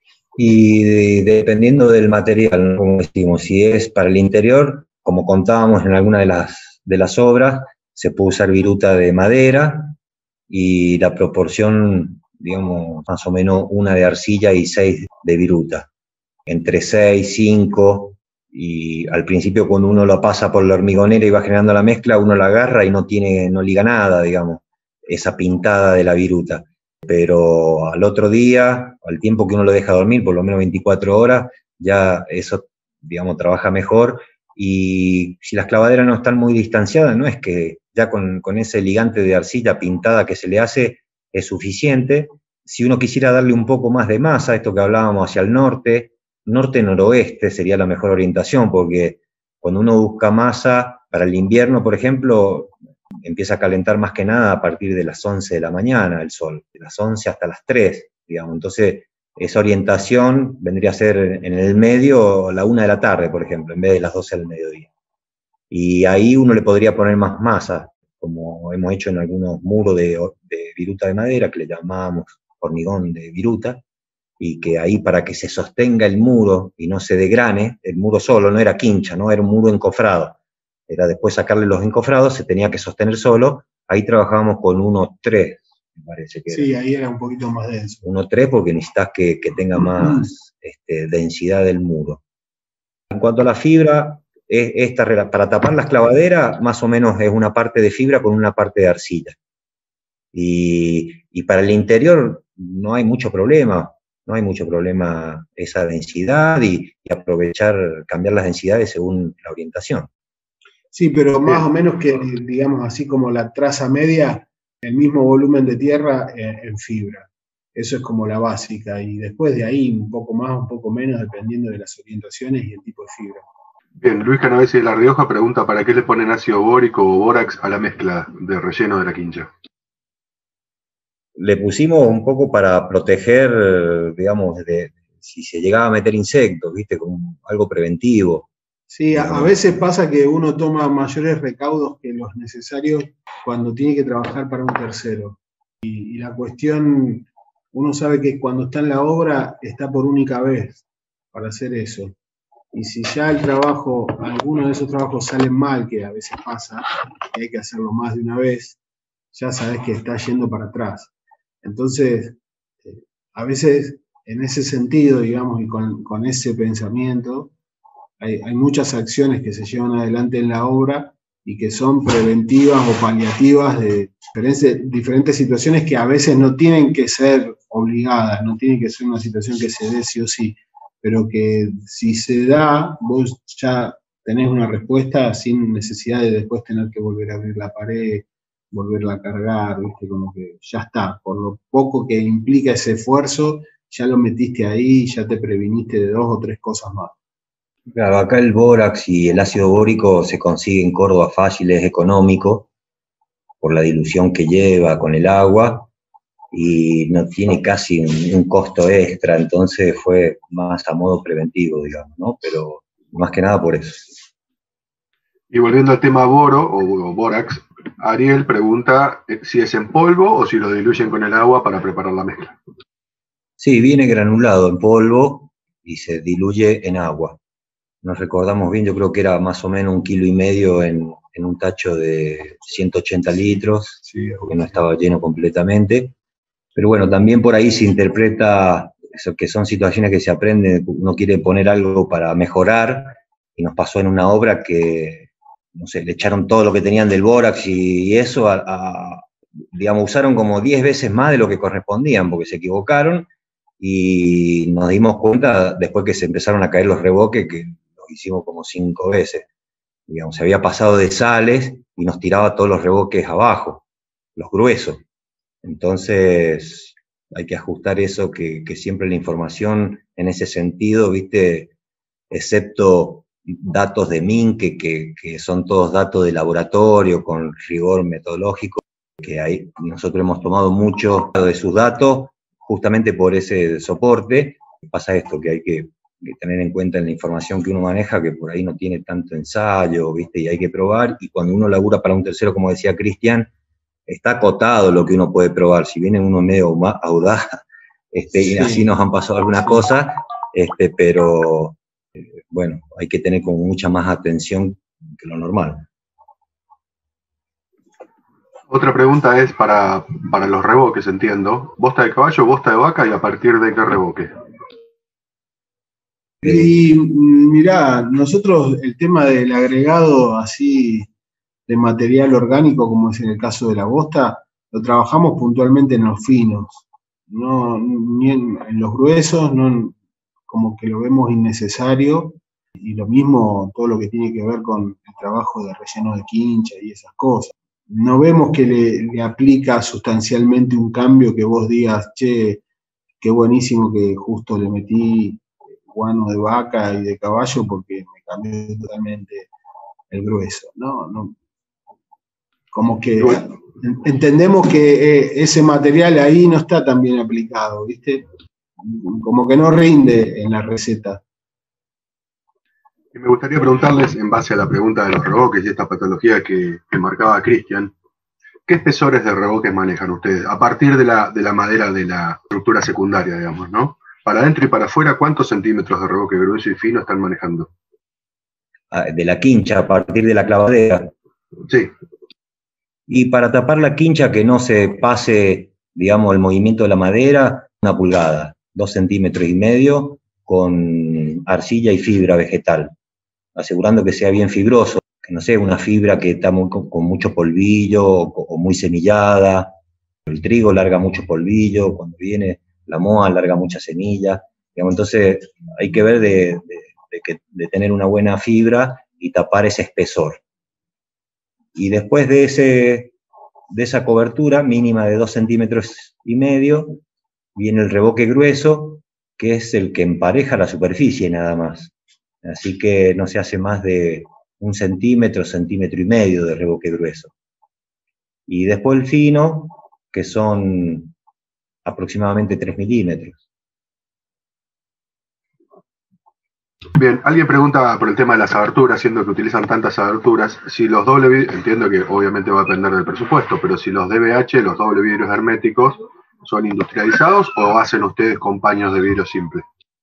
Y dependiendo del material, ¿no? Como decimos, si es para el interior, como contábamos en alguna de las obras, se puede usar viruta de madera, y la proporción, digamos, más o menos 1 de arcilla y 6 de viruta. Entre 6, 5, y al principio cuando uno lo pasa por la hormigonera y va generando la mezcla, uno la agarra y no liga nada, digamos, esa pintada de la viruta. Pero al otro día, al tiempo que uno lo deja dormir, por lo menos 24 horas, ya eso, digamos, trabaja mejor. Y si las clavaderas no están muy distanciadas, no es que ya con ese ligante de arcilla pintada que se le hace es suficiente. Si uno quisiera darle un poco más de masa, esto que hablábamos hacia el norte-noroeste sería la mejor orientación, porque cuando uno busca masa para el invierno, por ejemplo, empieza a calentar más que nada a partir de las 11 de la mañana el sol, de las 11 hasta las 3, digamos. Entonces, esa orientación vendría a ser en el medio la 1 de la tarde, por ejemplo, en vez de las 12 del mediodía. Y ahí uno le podría poner más masa, como hemos hecho en algunos muros de viruta de madera, que le llamamos hormigón de viruta, y que ahí, para que se sostenga el muro y no se degrane, el muro solo, no era quincha, ¿no? Era un muro encofrado. Era después sacarle los encofrados, se tenía que sostener solo. Ahí trabajábamos con 1,3, me parece que era. Sí, ahí era un poquito más denso. 1,3 porque necesitas que tenga más densidad del muro. En cuanto a la fibra, para tapar las clavaderas, más o menos es una parte de fibra con una parte de arcilla. Y para el interior no hay mucho problema, no hay mucho problema esa densidad y aprovechar, cambiar las densidades según la orientación. Sí, pero más o menos que, digamos, así como la traza media, el mismo volumen de tierra en fibra. Eso es como la básica. Y después de ahí, un poco más, un poco menos, dependiendo de las orientaciones y el tipo de fibra. Bien, Luis Canovesi de La Rioja pregunta ¿para qué le ponen ácido bórico o bórax a la mezcla de relleno de la quincha? Le pusimos un poco para proteger, digamos, si se llegaba a meter insectos, ¿viste? Como algo preventivo. Sí, a veces pasa que uno toma mayores recaudos que los necesarios cuando tiene que trabajar para un tercero. Y la cuestión, uno sabe que cuando está en la obra está por única vez para hacer eso. Y si ya el trabajo, algunos de esos trabajos salen mal, que a veces pasa, que hay que hacerlo más de una vez, ya sabes que está yendo para atrás. Entonces, a veces en ese sentido, digamos, y con ese pensamiento, hay muchas acciones que se llevan adelante en la obra y que son preventivas o paliativas de diferentes situaciones que a veces no tienen que ser obligadas, no tiene que ser una situación que se dé sí o sí, pero que si se da, vos ya tenés una respuesta sin necesidad de después tener que volver a abrir la pared, volverla a cargar, ¿viste? Como que ya está, por lo poco que implica ese esfuerzo, ya lo metiste ahí, ya te previniste de 2 o 3 cosas más. Claro, acá el bórax y el ácido bórico se consigue en Córdoba fácil, es económico, por la dilución que lleva con el agua, y no tiene casi un costo extra, entonces fue más a modo preventivo, digamos, ¿no? Pero más que nada por eso. Y volviendo al tema boro o bórax, Ariel pregunta si es en polvo o si lo diluyen con el agua para preparar la mezcla. Sí, viene granulado en polvo y se diluye en agua. Nos recordamos bien, yo creo que era más o menos 1,5 kilos en un tacho de 180 litros, Sí, porque no estaba lleno completamente. Pero bueno, también por ahí se interpreta eso, que son situaciones que se aprenden, uno quiere poner algo para mejorar, y nos pasó en una obra que, no sé, le echaron todo lo que tenían del bórax y eso, digamos, usaron como 10 veces más de lo que correspondían, porque se equivocaron, y nos dimos cuenta después que se empezaron a caer los revoques, que los hicimos como 5 veces. Digamos, se había pasado de sales y nos tiraba todos los revoques abajo, los gruesos. Entonces, hay que ajustar eso, que siempre la información en ese sentido, ¿viste? Excepto datos de MIN, que son todos datos de laboratorio con rigor metodológico, que ahí nosotros hemos tomado mucho de sus datos justamente por ese soporte. Pasa esto, que hay que tener en cuenta en la información que uno maneja, que por ahí no tiene tanto ensayo, ¿viste? Y hay que probar, y cuando uno labura para un tercero, como decía Cristian, está acotado lo que uno puede probar. Si viene uno medio audaz, sí, y así nos han pasado algunas cosas, pero bueno, hay que tener como mucha más atención que lo normal. Otra pregunta es para los revoques, entiendo. ¿Bosta de caballo, bosta de vaca y a partir de qué revoque? Y mirá, nosotros el tema del agregado así de material orgánico, como es en el caso de la bosta, lo trabajamos puntualmente en los finos, no, ni en los gruesos, no, como que lo vemos innecesario, y lo mismo todo lo que tiene que ver con el trabajo de relleno de quincha y esas cosas. No vemos que le aplica sustancialmente un cambio que vos digas, che, qué buenísimo que justo le metí guano de vaca y de caballo porque me cambió totalmente el grueso, ¿no? Como que entendemos que ese material ahí no está tan bien aplicado, ¿viste? Como que no rinde en la receta. Y me gustaría preguntarles, en base a la pregunta de los revoques y esta patología que marcaba Cristian, ¿qué espesores de revoques manejan ustedes? A partir de la madera de la estructura secundaria, digamos, ¿no? Para adentro y para afuera, ¿cuántos centímetros de revoque grueso y fino están manejando? De la quincha, a partir de la clavadera. Sí. Y para tapar la quincha, que no se pase, digamos, el movimiento de la madera, 1 pulgada, 2,5 centímetros, con arcilla y fibra vegetal, asegurando que sea bien fibroso, que no sea una fibra que está con mucho polvillo o muy semillada. El trigo larga mucho polvillo, cuando viene la moa larga muchas semillas, digamos, entonces hay que ver de tener una buena fibra y tapar ese espesor. Y después de esa cobertura mínima de 2,5 centímetros, viene el revoque grueso, que es el que empareja la superficie nada más. Así que no se hace más de 1 centímetro, 1,5 centímetros de revoque grueso. Y después el fino, que son aproximadamente 3 milímetros. Bien, alguien pregunta por el tema de las aberturas, siendo que utilizan tantas aberturas, si los doble vidrios, entiendo que obviamente va a depender del presupuesto, pero si los DBH, los doble vidrios herméticos, son industrializados o hacen ustedes con paños de vidrio simple.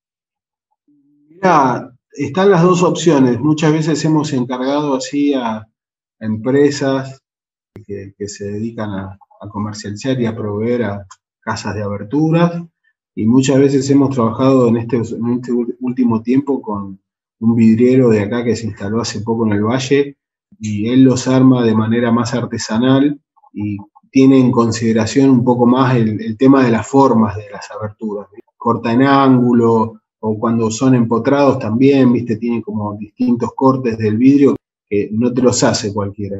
Mirá, están las dos opciones. Muchas veces hemos encargado así a empresas que se dedican a comercializar y a proveer a casas de aberturas, y muchas veces hemos trabajado en este último tiempo con un vidriero de acá que se instaló hace poco en el Valle, y él los arma de manera más artesanal y tiene en consideración un poco más el tema de las formas de las aberturas. Corta en ángulo, o cuando son empotrados también, ¿viste? Tienen como distintos cortes del vidrio que no te los hace cualquiera.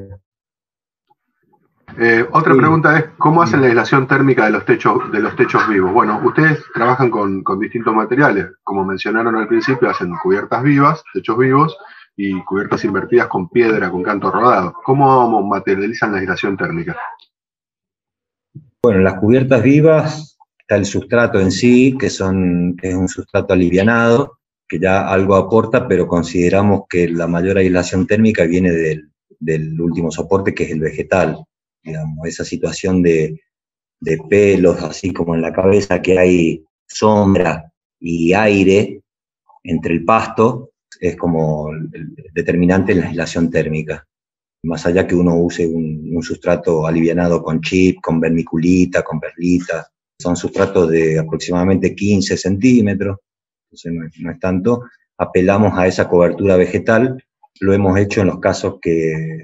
Otra pregunta es, ¿cómo hacen la aislación térmica de los techos vivos? Bueno, ustedes trabajan con distintos materiales. Como mencionaron al principio, hacen cubiertas vivas, techos vivos, y cubiertas invertidas con piedra, con canto rodado. ¿Cómo materializan la aislación térmica? Bueno, en las cubiertas vivas está el sustrato en sí, que es un sustrato alivianado, que ya algo aporta, pero consideramos que la mayor aislación térmica viene del último soporte, que es el vegetal. Digamos, esa situación de pelos, así como en la cabeza, que hay sombra y aire entre el pasto, es como el determinante en la aislación térmica. Más allá que uno use un sustrato alivianado con chip, con vermiculita, con perlita, son sustratos de aproximadamente 15 centímetros, entonces no es tanto. Apelamos a esa cobertura vegetal, lo hemos hecho en los casos que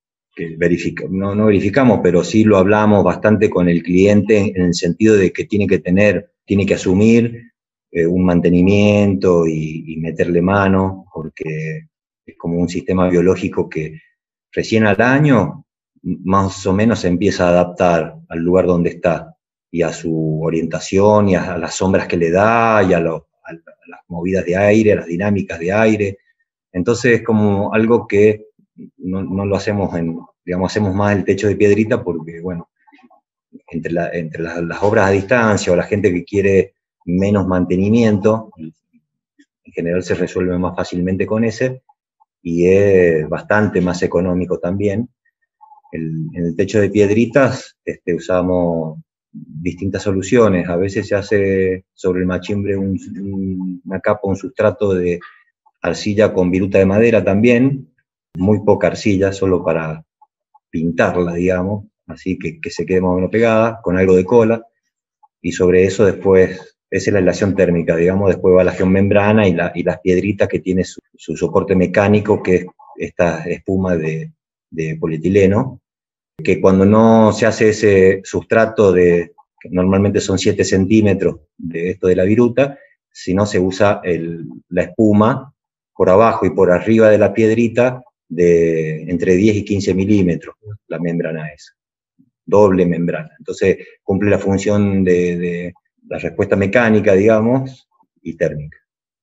no verificamos, pero sí lo hablamos bastante con el cliente en el sentido de que tiene que asumir un mantenimiento y meterle mano, porque es como un sistema biológico que recién al año más o menos se empieza a adaptar al lugar donde está, y a su orientación, y a las sombras que le da, y a las movidas de aire, a las dinámicas de aire. Entonces es como algo que no lo hacemos digamos, hacemos más el techo de piedrita porque, bueno, entre las obras a distancia o la gente que quiere menos mantenimiento, en general se resuelve más fácilmente con ese, y es bastante más económico también. En el techo de piedritas usamos distintas soluciones. A veces se hace sobre el machimbre una capa, un sustrato de arcilla con viruta de madera también, muy poca arcilla, solo para pintarla, digamos, así que se quede más o menos pegada, con algo de cola, y sobre eso después, esa es la aislación térmica, digamos, después va la geomembrana y las piedritas que tiene su soporte mecánico, que es esta espuma de polietileno, que cuando no se hace ese sustrato que normalmente son 7 centímetros de esto de la viruta, sino se usa la espuma por abajo y por arriba de la piedrita de entre 10 y 15 milímetros, la membrana esa, doble membrana. Entonces cumple la función de la respuesta mecánica, digamos, y térmica.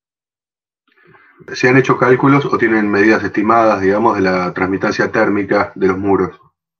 ¿Se han hecho cálculos o tienen medidas estimadas, digamos, de la transmitancia térmica de los muros?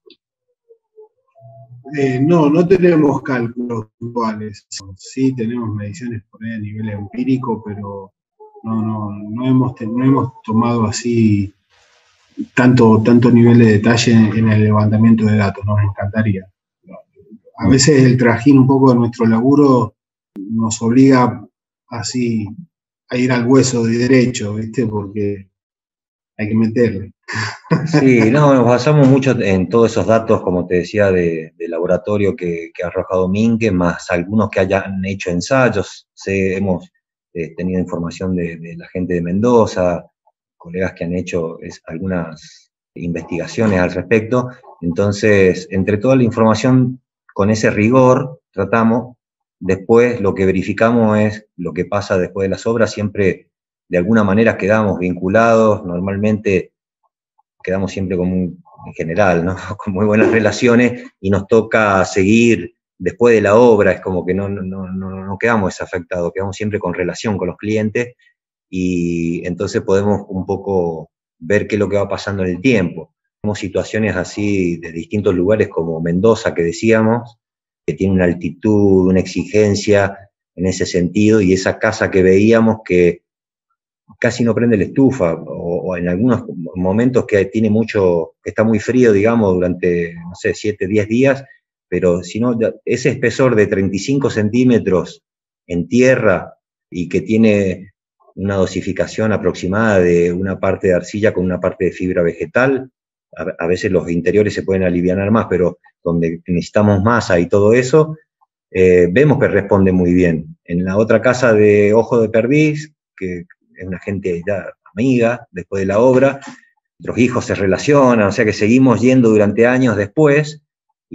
No tenemos cálculos puntuales. Sí tenemos mediciones por ahí a nivel empírico, pero no hemos tomado así tanto nivel de detalle en el levantamiento de datos. Nos encantaría. A veces el trajín un poco de nuestro laburo nos obliga así a ir al hueso de derecho, ¿viste? Porque hay que meterle. Sí, nos basamos mucho en todos esos datos, como te decía, de laboratorio que ha arrojado Minque, más algunos que hayan hecho ensayos. Hemos tenido información de la gente de Mendoza, colegas que han hecho algunas investigaciones al respecto. Entonces, entre toda la información con ese rigor tratamos. Después lo que verificamos es lo que pasa después de las obras. Siempre de alguna manera quedamos vinculados, normalmente quedamos siempre en general, ¿no? Con muy buenas relaciones, y nos toca seguir después de la obra. Es como que no quedamos desafectados, quedamos siempre con relación con los clientes, y entonces podemos un poco ver qué es lo que va pasando en el tiempo. Tenemos situaciones así de distintos lugares, como Mendoza, que decíamos, que tiene una altitud, una exigencia en ese sentido, y esa casa que veíamos que casi no prende la estufa, o en algunos momentos que tiene mucho, que está muy frío, digamos, durante, no sé, 7, 10 días, pero si no, ese espesor de 35 centímetros en tierra, y que tiene una dosificación aproximada de una parte de arcilla con una parte de fibra vegetal, a veces los interiores se pueden alivianar más, pero donde necesitamos masa y todo eso, vemos que responde muy bien. En la otra casa de Ojo de Perdiz, que es una gente ya amiga después de la obra, nuestros hijos se relacionan, o sea que seguimos yendo durante años después,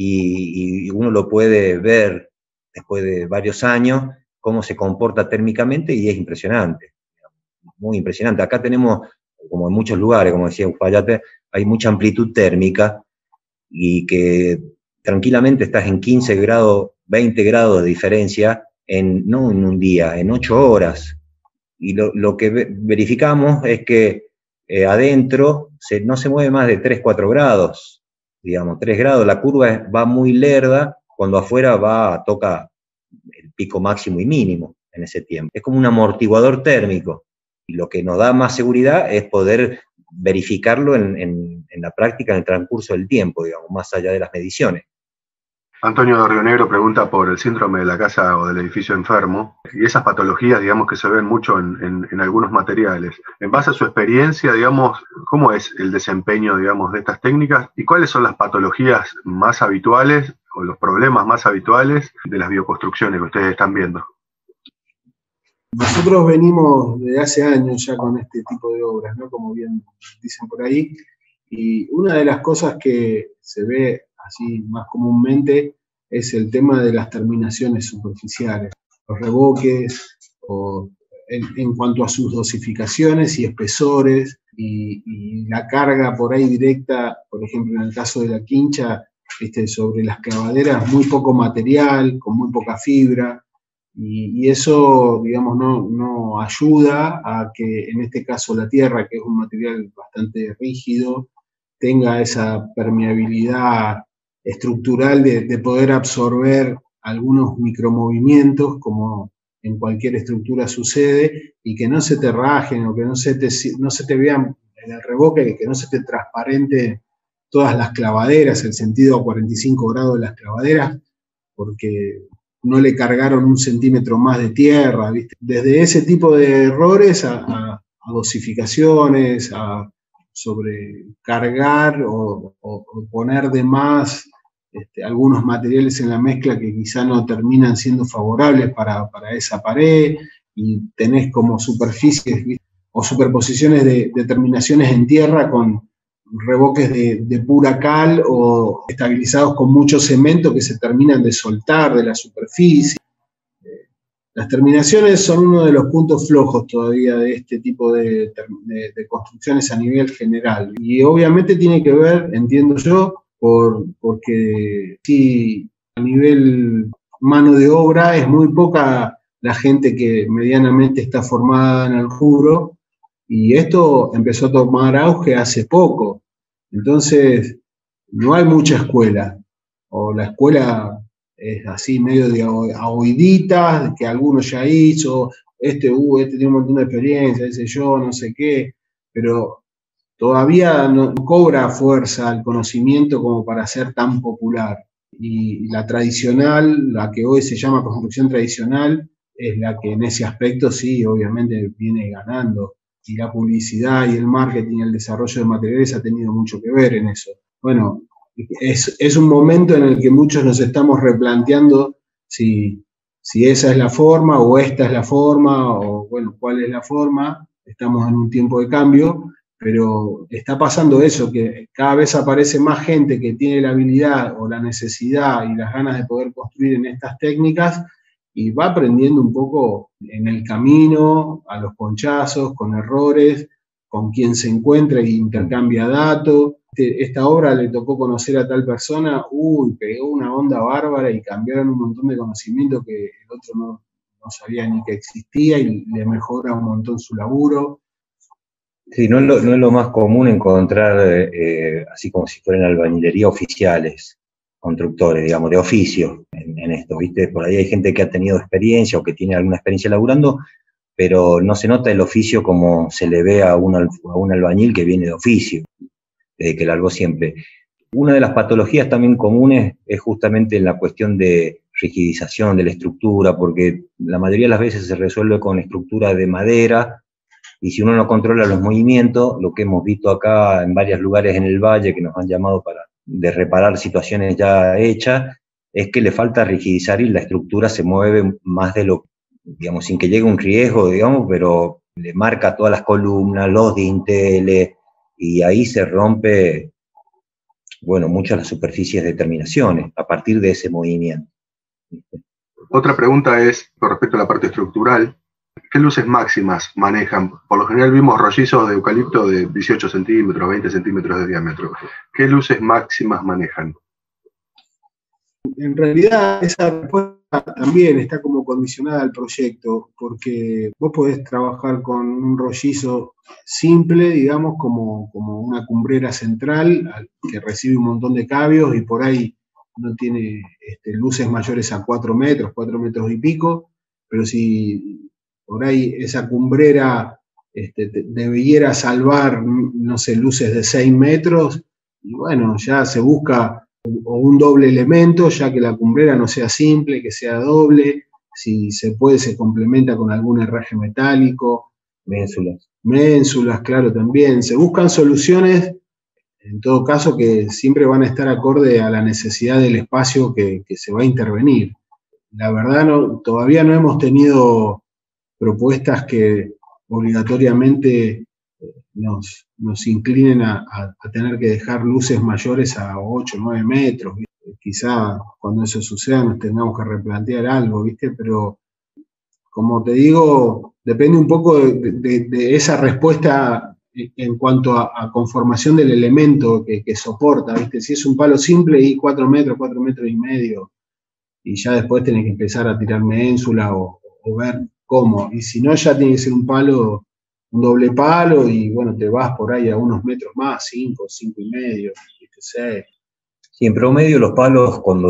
y uno lo puede ver después de varios años, cómo se comporta térmicamente, y es impresionante, muy impresionante. Acá tenemos, como en muchos lugares, como decía Uspallata, hay mucha amplitud térmica, y que tranquilamente estás en 15 grados, 20 grados de diferencia, no en un día, en 8 horas. Y lo que verificamos es que adentro no se mueve más de 3, 4 grados, digamos, 3 grados. La curva va muy lerda, cuando afuera toca el pico máximo y mínimo en ese tiempo. Es como un amortiguador térmico, y lo que nos da más seguridad es poder verificarlo en la práctica, en el transcurso del tiempo, digamos, más allá de las mediciones. Antonio de Río Negro pregunta por el síndrome de la casa o del edificio enfermo y esas patologías, digamos, que se ven mucho en algunos materiales. En base a su experiencia, digamos, ¿cómo es el desempeño, digamos, de estas técnicas y cuáles son las patologías más habituales o los problemas más habituales de las bioconstrucciones que ustedes están viendo? Nosotros venimos de hace años ya con este tipo de obras, ¿no? Como bien dicen por ahí, y una de las cosas que se ve así más comúnmente es el tema de las terminaciones superficiales, los revoques, o en cuanto a sus dosificaciones y espesores, y la carga por ahí directa, por ejemplo en el caso de la quincha, sobre las clavaderas, muy poco material, con muy poca fibra, y eso, digamos, no ayuda a que en este caso la tierra, que es un material bastante rígido, tenga esa permeabilidad estructural de poder absorber algunos micromovimientos, como en cualquier estructura sucede, y que no se te rajen o que no se te vean en el revoque, que no se te transparente todas las clavaderas, el sentido a 45 grados de las clavaderas, porque no le cargaron 1 centímetro más de tierra, ¿viste? Desde ese tipo de errores a dosificaciones, a sobrecargar o poner de más algunos materiales en la mezcla que quizá no terminan siendo favorables para esa pared, y tenés como superficies, ¿viste? O superposiciones de terminaciones en tierra con revoques de pura cal o estabilizados con mucho cemento que se terminan de soltar de la superficie. Las terminaciones son uno de los puntos flojos todavía de este tipo de construcciones a nivel general. Y obviamente tiene que ver, entiendo yo, porque sí, a nivel mano de obra es muy poca la gente que medianamente está formada en el rubro, y esto empezó a tomar auge hace poco. Entonces, no hay mucha escuela, o la escuela es así medio de a oíditas, que alguno ya hizo, este tiene un montón de experiencia, ese yo, no sé qué, pero todavía no cobra fuerza el conocimiento como para ser tan popular. Y la tradicional, la que hoy se llama construcción tradicional, es la que en ese aspecto sí, obviamente viene ganando. Y la publicidad y el marketing y el desarrollo de materiales ha tenido mucho que ver en eso. Bueno, es un momento en el que muchos nos estamos replanteando si esa es la forma o esta es la forma, o bueno, cuál es la forma. Estamos en un tiempo de cambio, pero está pasando eso, que cada vez aparece más gente que tiene la habilidad o la necesidad y las ganas de poder construir en estas técnicas y va aprendiendo un poco en el camino, a los ponchazos, con errores, con quien se encuentra e intercambia datos. Esta obra le tocó conocer a tal persona, pegó una onda bárbara y cambiaron un montón de conocimiento que el otro no sabía ni que existía y le mejora un montón su laburo. Sí, no es lo más común encontrar, así como si fueran albañilería oficiales, constructores, digamos, de oficio en esto, ¿viste? Por ahí hay gente que ha tenido experiencia o que tiene alguna experiencia laburando, pero no se nota el oficio como se le ve a un albañil que viene de oficio, que largó siempre. Una de las patologías también comunes es justamente la cuestión de rigidización de la estructura, porque la mayoría de las veces se resuelve con estructura de madera, y si uno no controla los movimientos, lo que hemos visto acá en varios lugares en el valle que nos han llamado de reparar situaciones ya hechas, es que le falta rigidizar y la estructura se mueve más de lo, digamos, sin que llegue un riesgo, digamos, pero le marca todas las columnas, los dinteles, y ahí se rompe, bueno, muchas de las superficies de terminaciones a partir de ese movimiento. Otra pregunta es, con respecto a la parte estructural, ¿qué luces máximas manejan? Por lo general vimos rollizos de eucalipto de 18 centímetros, 20 centímetros de diámetro. ¿Qué luces máximas manejan? En realidad esa respuesta también está como condicionada al proyecto, porque vos podés trabajar con un rollizo simple, digamos, como una cumbrera central que recibe un montón de cabios y por ahí no tiene luces mayores a 4 metros y pico, pero si por ahí esa cumbrera debiera salvar, no sé, luces de 6 metros, y bueno, ya se busca o un doble elemento, ya que la cumbrera no sea simple, que sea doble, si se puede se complementa con algún herraje metálico. Ménsulas, claro, también. Se buscan soluciones, en todo caso, que siempre van a estar acorde a la necesidad del espacio que se va a intervenir. La verdad, todavía no hemos tenido propuestas que obligatoriamente nos inclinen a tener que dejar luces mayores a 8 o 9 metros. ¿Viste? Quizá cuando eso suceda nos tengamos que replantear algo, ¿viste? Pero como te digo, depende un poco de esa respuesta en cuanto a conformación del elemento que soporta, ¿viste? Si es un palo simple y 4 metros y medio, y ya después tenés que empezar a tirar ménsula o ver cómo. Y si no, ya tiene que ser un doble palo, y bueno, te vas por ahí a unos metros más, 5 y medio, 6. Sí, en promedio los palos cuando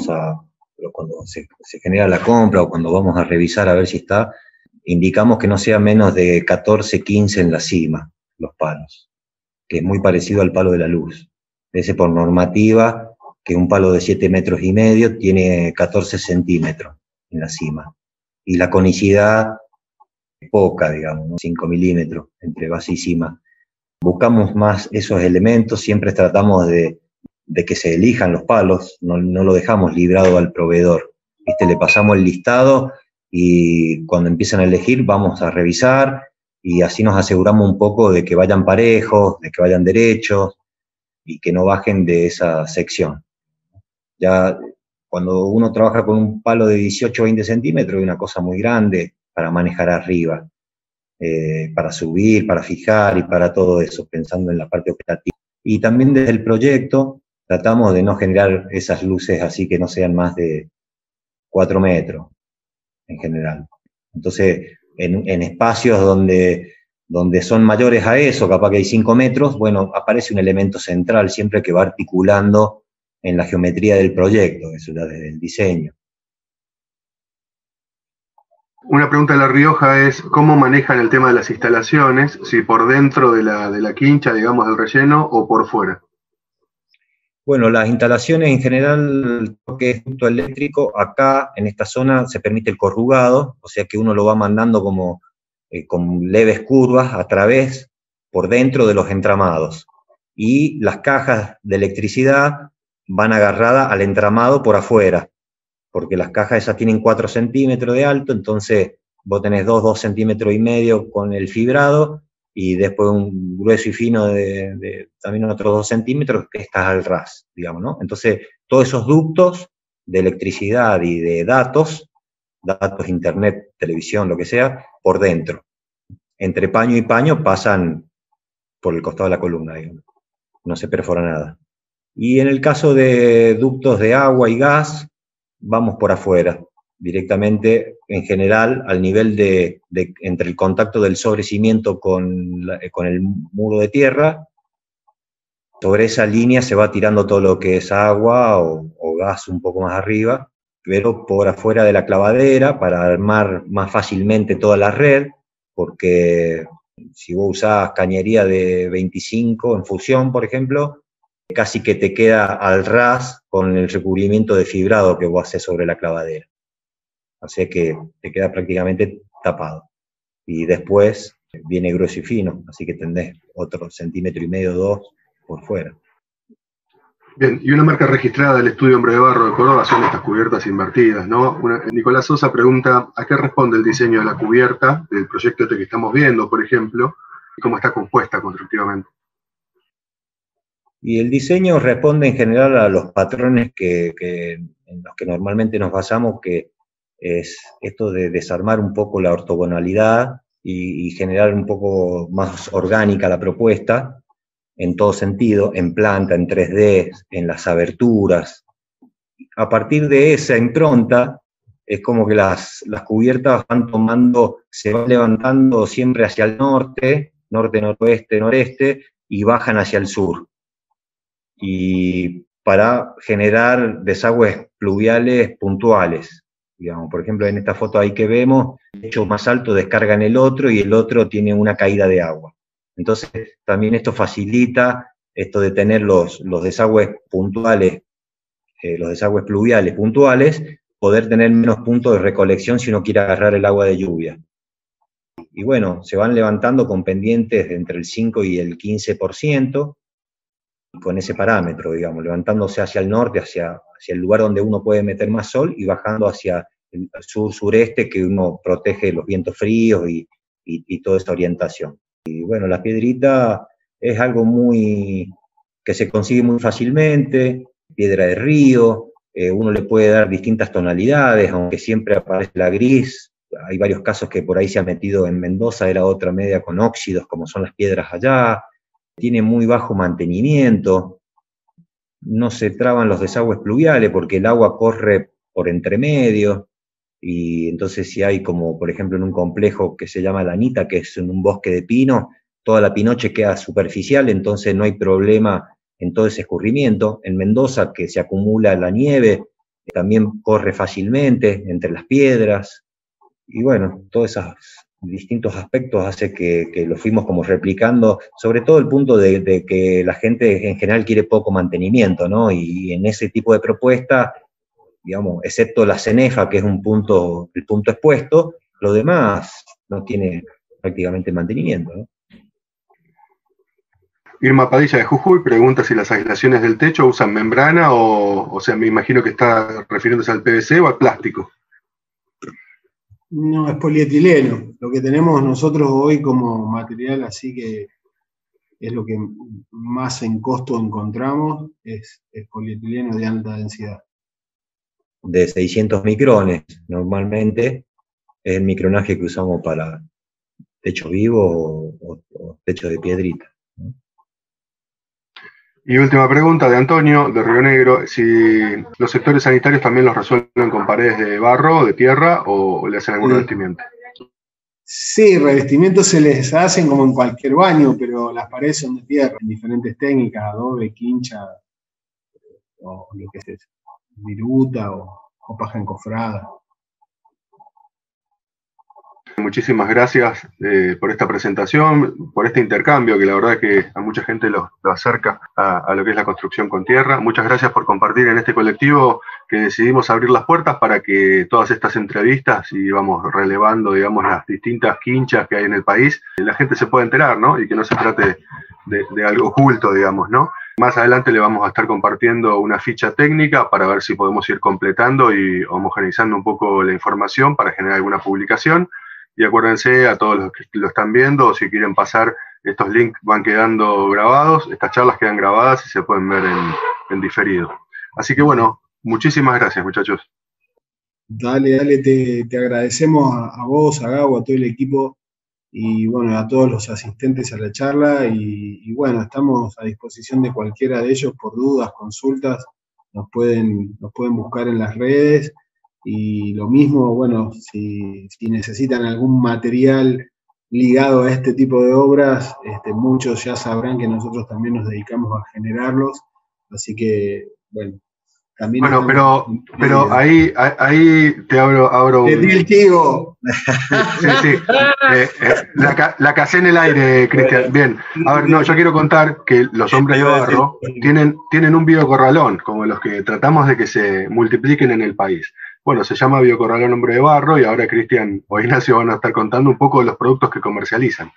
se genera la compra o cuando vamos a revisar a ver si está, indicamos que no sea menos de 14, 15 en la cima, los palos, que es muy parecido al palo de la luz. Ese por normativa, que un palo de 7 metros y medio tiene 14 centímetros en la cima. Y la conicidad poca, digamos, ¿no? 5 milímetros entre base y cima. Buscamos más esos elementos, siempre tratamos de que se elijan los palos, no lo dejamos librado al proveedor. ¿Viste? Le pasamos el listado y cuando empiezan a elegir vamos a revisar y así nos aseguramos un poco de que vayan parejos, de que vayan derechos y que no bajen de esa sección. Ya cuando uno trabaja con un palo de 18 o 20 centímetros es una cosa muy grande para manejar arriba, para subir, para fijar y para todo eso, pensando en la parte operativa. Y también desde el proyecto tratamos de no generar esas luces así que no sean más de 4 metros en general. Entonces, en espacios donde son mayores a eso, capaz que hay 5 metros, bueno, aparece un elemento central siempre que va articulando en la geometría del proyecto, eso ya desde el diseño. Una pregunta de La Rioja es, ¿cómo manejan el tema de las instalaciones? Si por dentro de la quincha, digamos, del relleno, o por fuera. Bueno, las instalaciones en general, lo que es ducto eléctrico, acá en esta zona se permite el corrugado, o sea que uno lo va mandando como con leves curvas a través, por dentro de los entramados. Y las cajas de electricidad van agarradas al entramado por afuera, porque las cajas esas tienen 4 centímetros de alto, entonces vos tenés 2 centímetros y medio con el fibrado, y después un grueso y fino de también otros 2 centímetros que está al ras, digamos, ¿no? Entonces, todos esos ductos de electricidad y de datos, internet, televisión, lo que sea, por dentro. Entre paño y paño pasan por el costado de la columna, digamos. No se perfora nada. Y en el caso de ductos de agua y gas, vamos por afuera, directamente, en general, al nivel entre el contacto del sobrecimiento con el muro de tierra. Sobre esa línea se va tirando todo lo que es agua o gas un poco más arriba, pero por afuera de la clavadera, para armar más fácilmente toda la red, porque si vos usás cañería de 25 en fusión, por ejemplo, casi que te queda al ras con el recubrimiento de fibrado que vos haces sobre la clavadera. Así que te queda prácticamente tapado. Y después viene grueso y fino, así que tendés otro 1,5 centímetros, 2 por fuera. Bien, y una marca registrada del Estudio Hombre de Barro de Córdoba son estas cubiertas invertidas, ¿no? Nicolás Sosa pregunta, ¿a qué responde el diseño de la cubierta del proyecto este que estamos viendo, por ejemplo, y cómo está compuesta constructivamente? Y el diseño responde en general a los patrones en los que normalmente nos basamos, que es esto de desarmar un poco la ortogonalidad y generar un poco más orgánica la propuesta, en todo sentido, en planta, en 3D, en las aberturas. A partir de esa impronta, es como que las cubiertas se van levantando siempre hacia el norte, noroeste, noreste, y bajan hacia el sur. Y para generar desagües pluviales puntuales. Digamos, por ejemplo, en esta foto ahí que vemos, el techo más alto descarga en el otro y el otro tiene una caída de agua. Entonces, también esto facilita esto de tener los desagües puntuales, los desagües pluviales puntuales, poder tener menos puntos de recolección si uno quiere agarrar el agua de lluvia. Y bueno, se van levantando con pendientes de entre el 5 y el 15%, con ese parámetro, digamos, levantándose hacia el norte, hacia el lugar donde uno puede meter más sol, y bajando hacia el sur-sureste, que uno protege los vientos fríos y toda esa orientación. Y bueno, la piedrita es algo que se consigue muy fácilmente, piedra de río, uno le puede dar distintas tonalidades, aunque siempre aparece la gris. Hay varios casos que por ahí se ha metido en Mendoza, era otra media con óxidos, como son las piedras allá. Tiene muy bajo mantenimiento, no se traban los desagües pluviales porque el agua corre por entre medio, y entonces si hay, como por ejemplo en un complejo que se llama La Anita, que es en un bosque de pino, toda la pinoche queda superficial, entonces no hay problema en todo ese escurrimiento. En Mendoza, que se acumula la nieve, también corre fácilmente entre las piedras, y bueno, todos esos distintos aspectos hace que lo fuimos como replicando, sobre todo el punto de que la gente en general quiere poco mantenimiento, ¿no? Y en ese tipo de propuesta, digamos, excepto la cenefa, que es el punto expuesto, lo demás no tiene prácticamente mantenimiento, ¿no? Irma Padilla de Jujuy pregunta si las aislaciones del techo usan membrana o sea, me imagino que está refiriéndose al PVC o al plástico. No, es polietileno. Lo que tenemos nosotros hoy como material, así que es lo que más en costo encontramos, es polietileno de alta densidad. De 600 micrones, normalmente, es el micronaje que usamos para techo vivo o techo de piedrita, ¿no? Y última pregunta de Antonio, de Río Negro, si los sectores sanitarios también los resuelven con paredes de barro, de tierra, o le hacen algún revestimiento. Sí, revestimientos se les hacen como en cualquier baño, pero las paredes son de tierra, en diferentes técnicas, adobe, quincha, o lo que es viruta o paja encofrada. Muchísimas gracias por esta presentación, por este intercambio que la verdad es que a mucha gente lo acerca a lo que es la construcción con tierra. Muchas gracias por compartir en este colectivo que decidimos abrir las puertas para que todas estas entrevistas, y vamos relevando, digamos, las distintas quinchas que hay en el país, la gente se pueda enterar, ¿no? Y que no se trate de algo oculto, digamos, ¿no? Más adelante le vamos a estar compartiendo una ficha técnica para ver si podemos ir completando y homogeneizando un poco la información para generar alguna publicación. Y acuérdense, a todos los que lo están viendo, si quieren pasar estos links van quedando grabados, estas charlas quedan grabadas y se pueden ver en diferido. Así que bueno, muchísimas gracias, muchachos. Dale, te agradecemos a vos, a Gabo, a todo el equipo y bueno, a todos los asistentes a la charla y bueno, estamos a disposición de cualquiera de ellos por dudas, consultas, nos pueden buscar en las redes y lo mismo, bueno, si necesitan algún material ligado a este tipo de obras, muchos ya sabrán que nosotros también nos dedicamos a generarlos, así que bueno. Bueno, pero ahí te abro un... ¡Te tigo! Sí. La casé en el aire, Cristian. Bien. A ver, no, yo quiero contar que los hombres de barro tienen un biocorralón, como los que tratamos de que se multipliquen en el país. Bueno, se llama Biocorralón Hombre de Barro y ahora Cristian o Ignacio van a estar contando un poco de los productos que comercializan.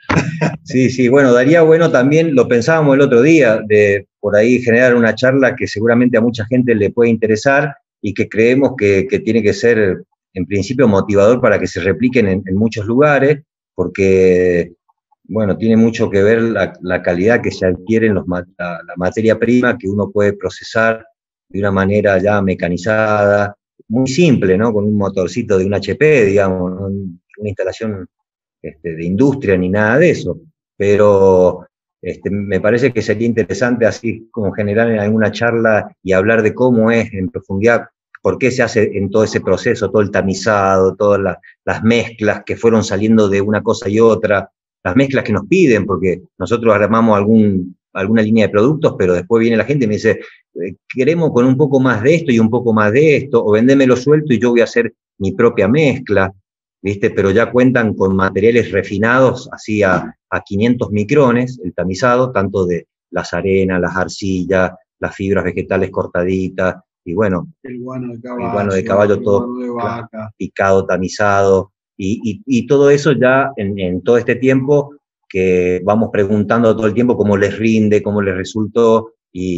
Sí, bueno, daría bueno también, lo pensábamos el otro día, de por ahí generar una charla que seguramente a mucha gente le puede interesar y que creemos que tiene que ser, en principio, motivador para que se repliquen en muchos lugares, porque, bueno, tiene mucho que ver la calidad que se adquiere en la materia prima que uno puede procesar de una manera ya mecanizada, muy simple, ¿no? Con un motorcito de un HP, digamos, ¿no? Una instalación de industria ni nada de eso, pero me parece que sería interesante así como generar en alguna charla y hablar de cómo es en profundidad, por qué se hace en todo ese proceso, todo el tamizado, todas las mezclas que fueron saliendo de una cosa y otra, las mezclas que nos piden, porque nosotros armamos alguna línea de productos, pero después viene la gente y me dice, queremos con un poco más de esto y un poco más de esto, o vendémelo suelto y yo voy a hacer mi propia mezcla, ¿viste? Pero ya cuentan con materiales refinados, así a 500 micrones, el tamizado, tanto de las arenas, las arcillas, las fibras vegetales cortaditas, y bueno, el guano de caballo todo picado, tamizado, y todo eso ya en todo este tiempo que vamos preguntando todo el tiempo cómo les rinde, cómo les resultó,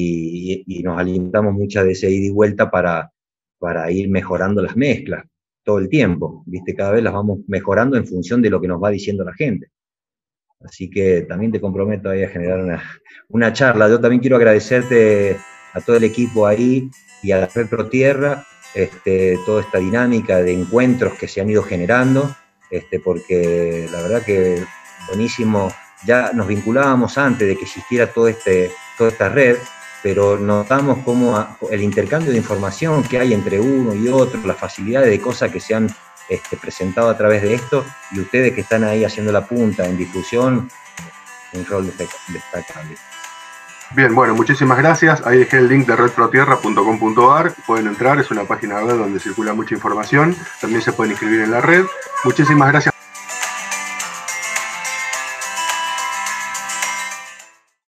y nos alimentamos mucha de ese ida y vuelta para ir mejorando las mezclas todo el tiempo, ¿viste? Cada vez las vamos mejorando en función de lo que nos va diciendo la gente. Así que también te comprometo ahí a generar una charla. Yo también quiero agradecerte a todo el equipo ahí y a la Red Pro Tierra, toda esta dinámica de encuentros que se han ido generando, porque la verdad que buenísimo. Ya nos vinculábamos antes de que existiera toda esta red, pero notamos cómo el intercambio de información que hay entre uno y otro, las facilidades de cosas que se han presentado a través de esto, y ustedes que están ahí haciendo la punta en difusión, un rol destacable. Bien, bueno, muchísimas gracias. Ahí dejé el link de redprotierra.com.ar. Pueden entrar, es una página web donde circula mucha información. También se pueden inscribir en la red. Muchísimas gracias.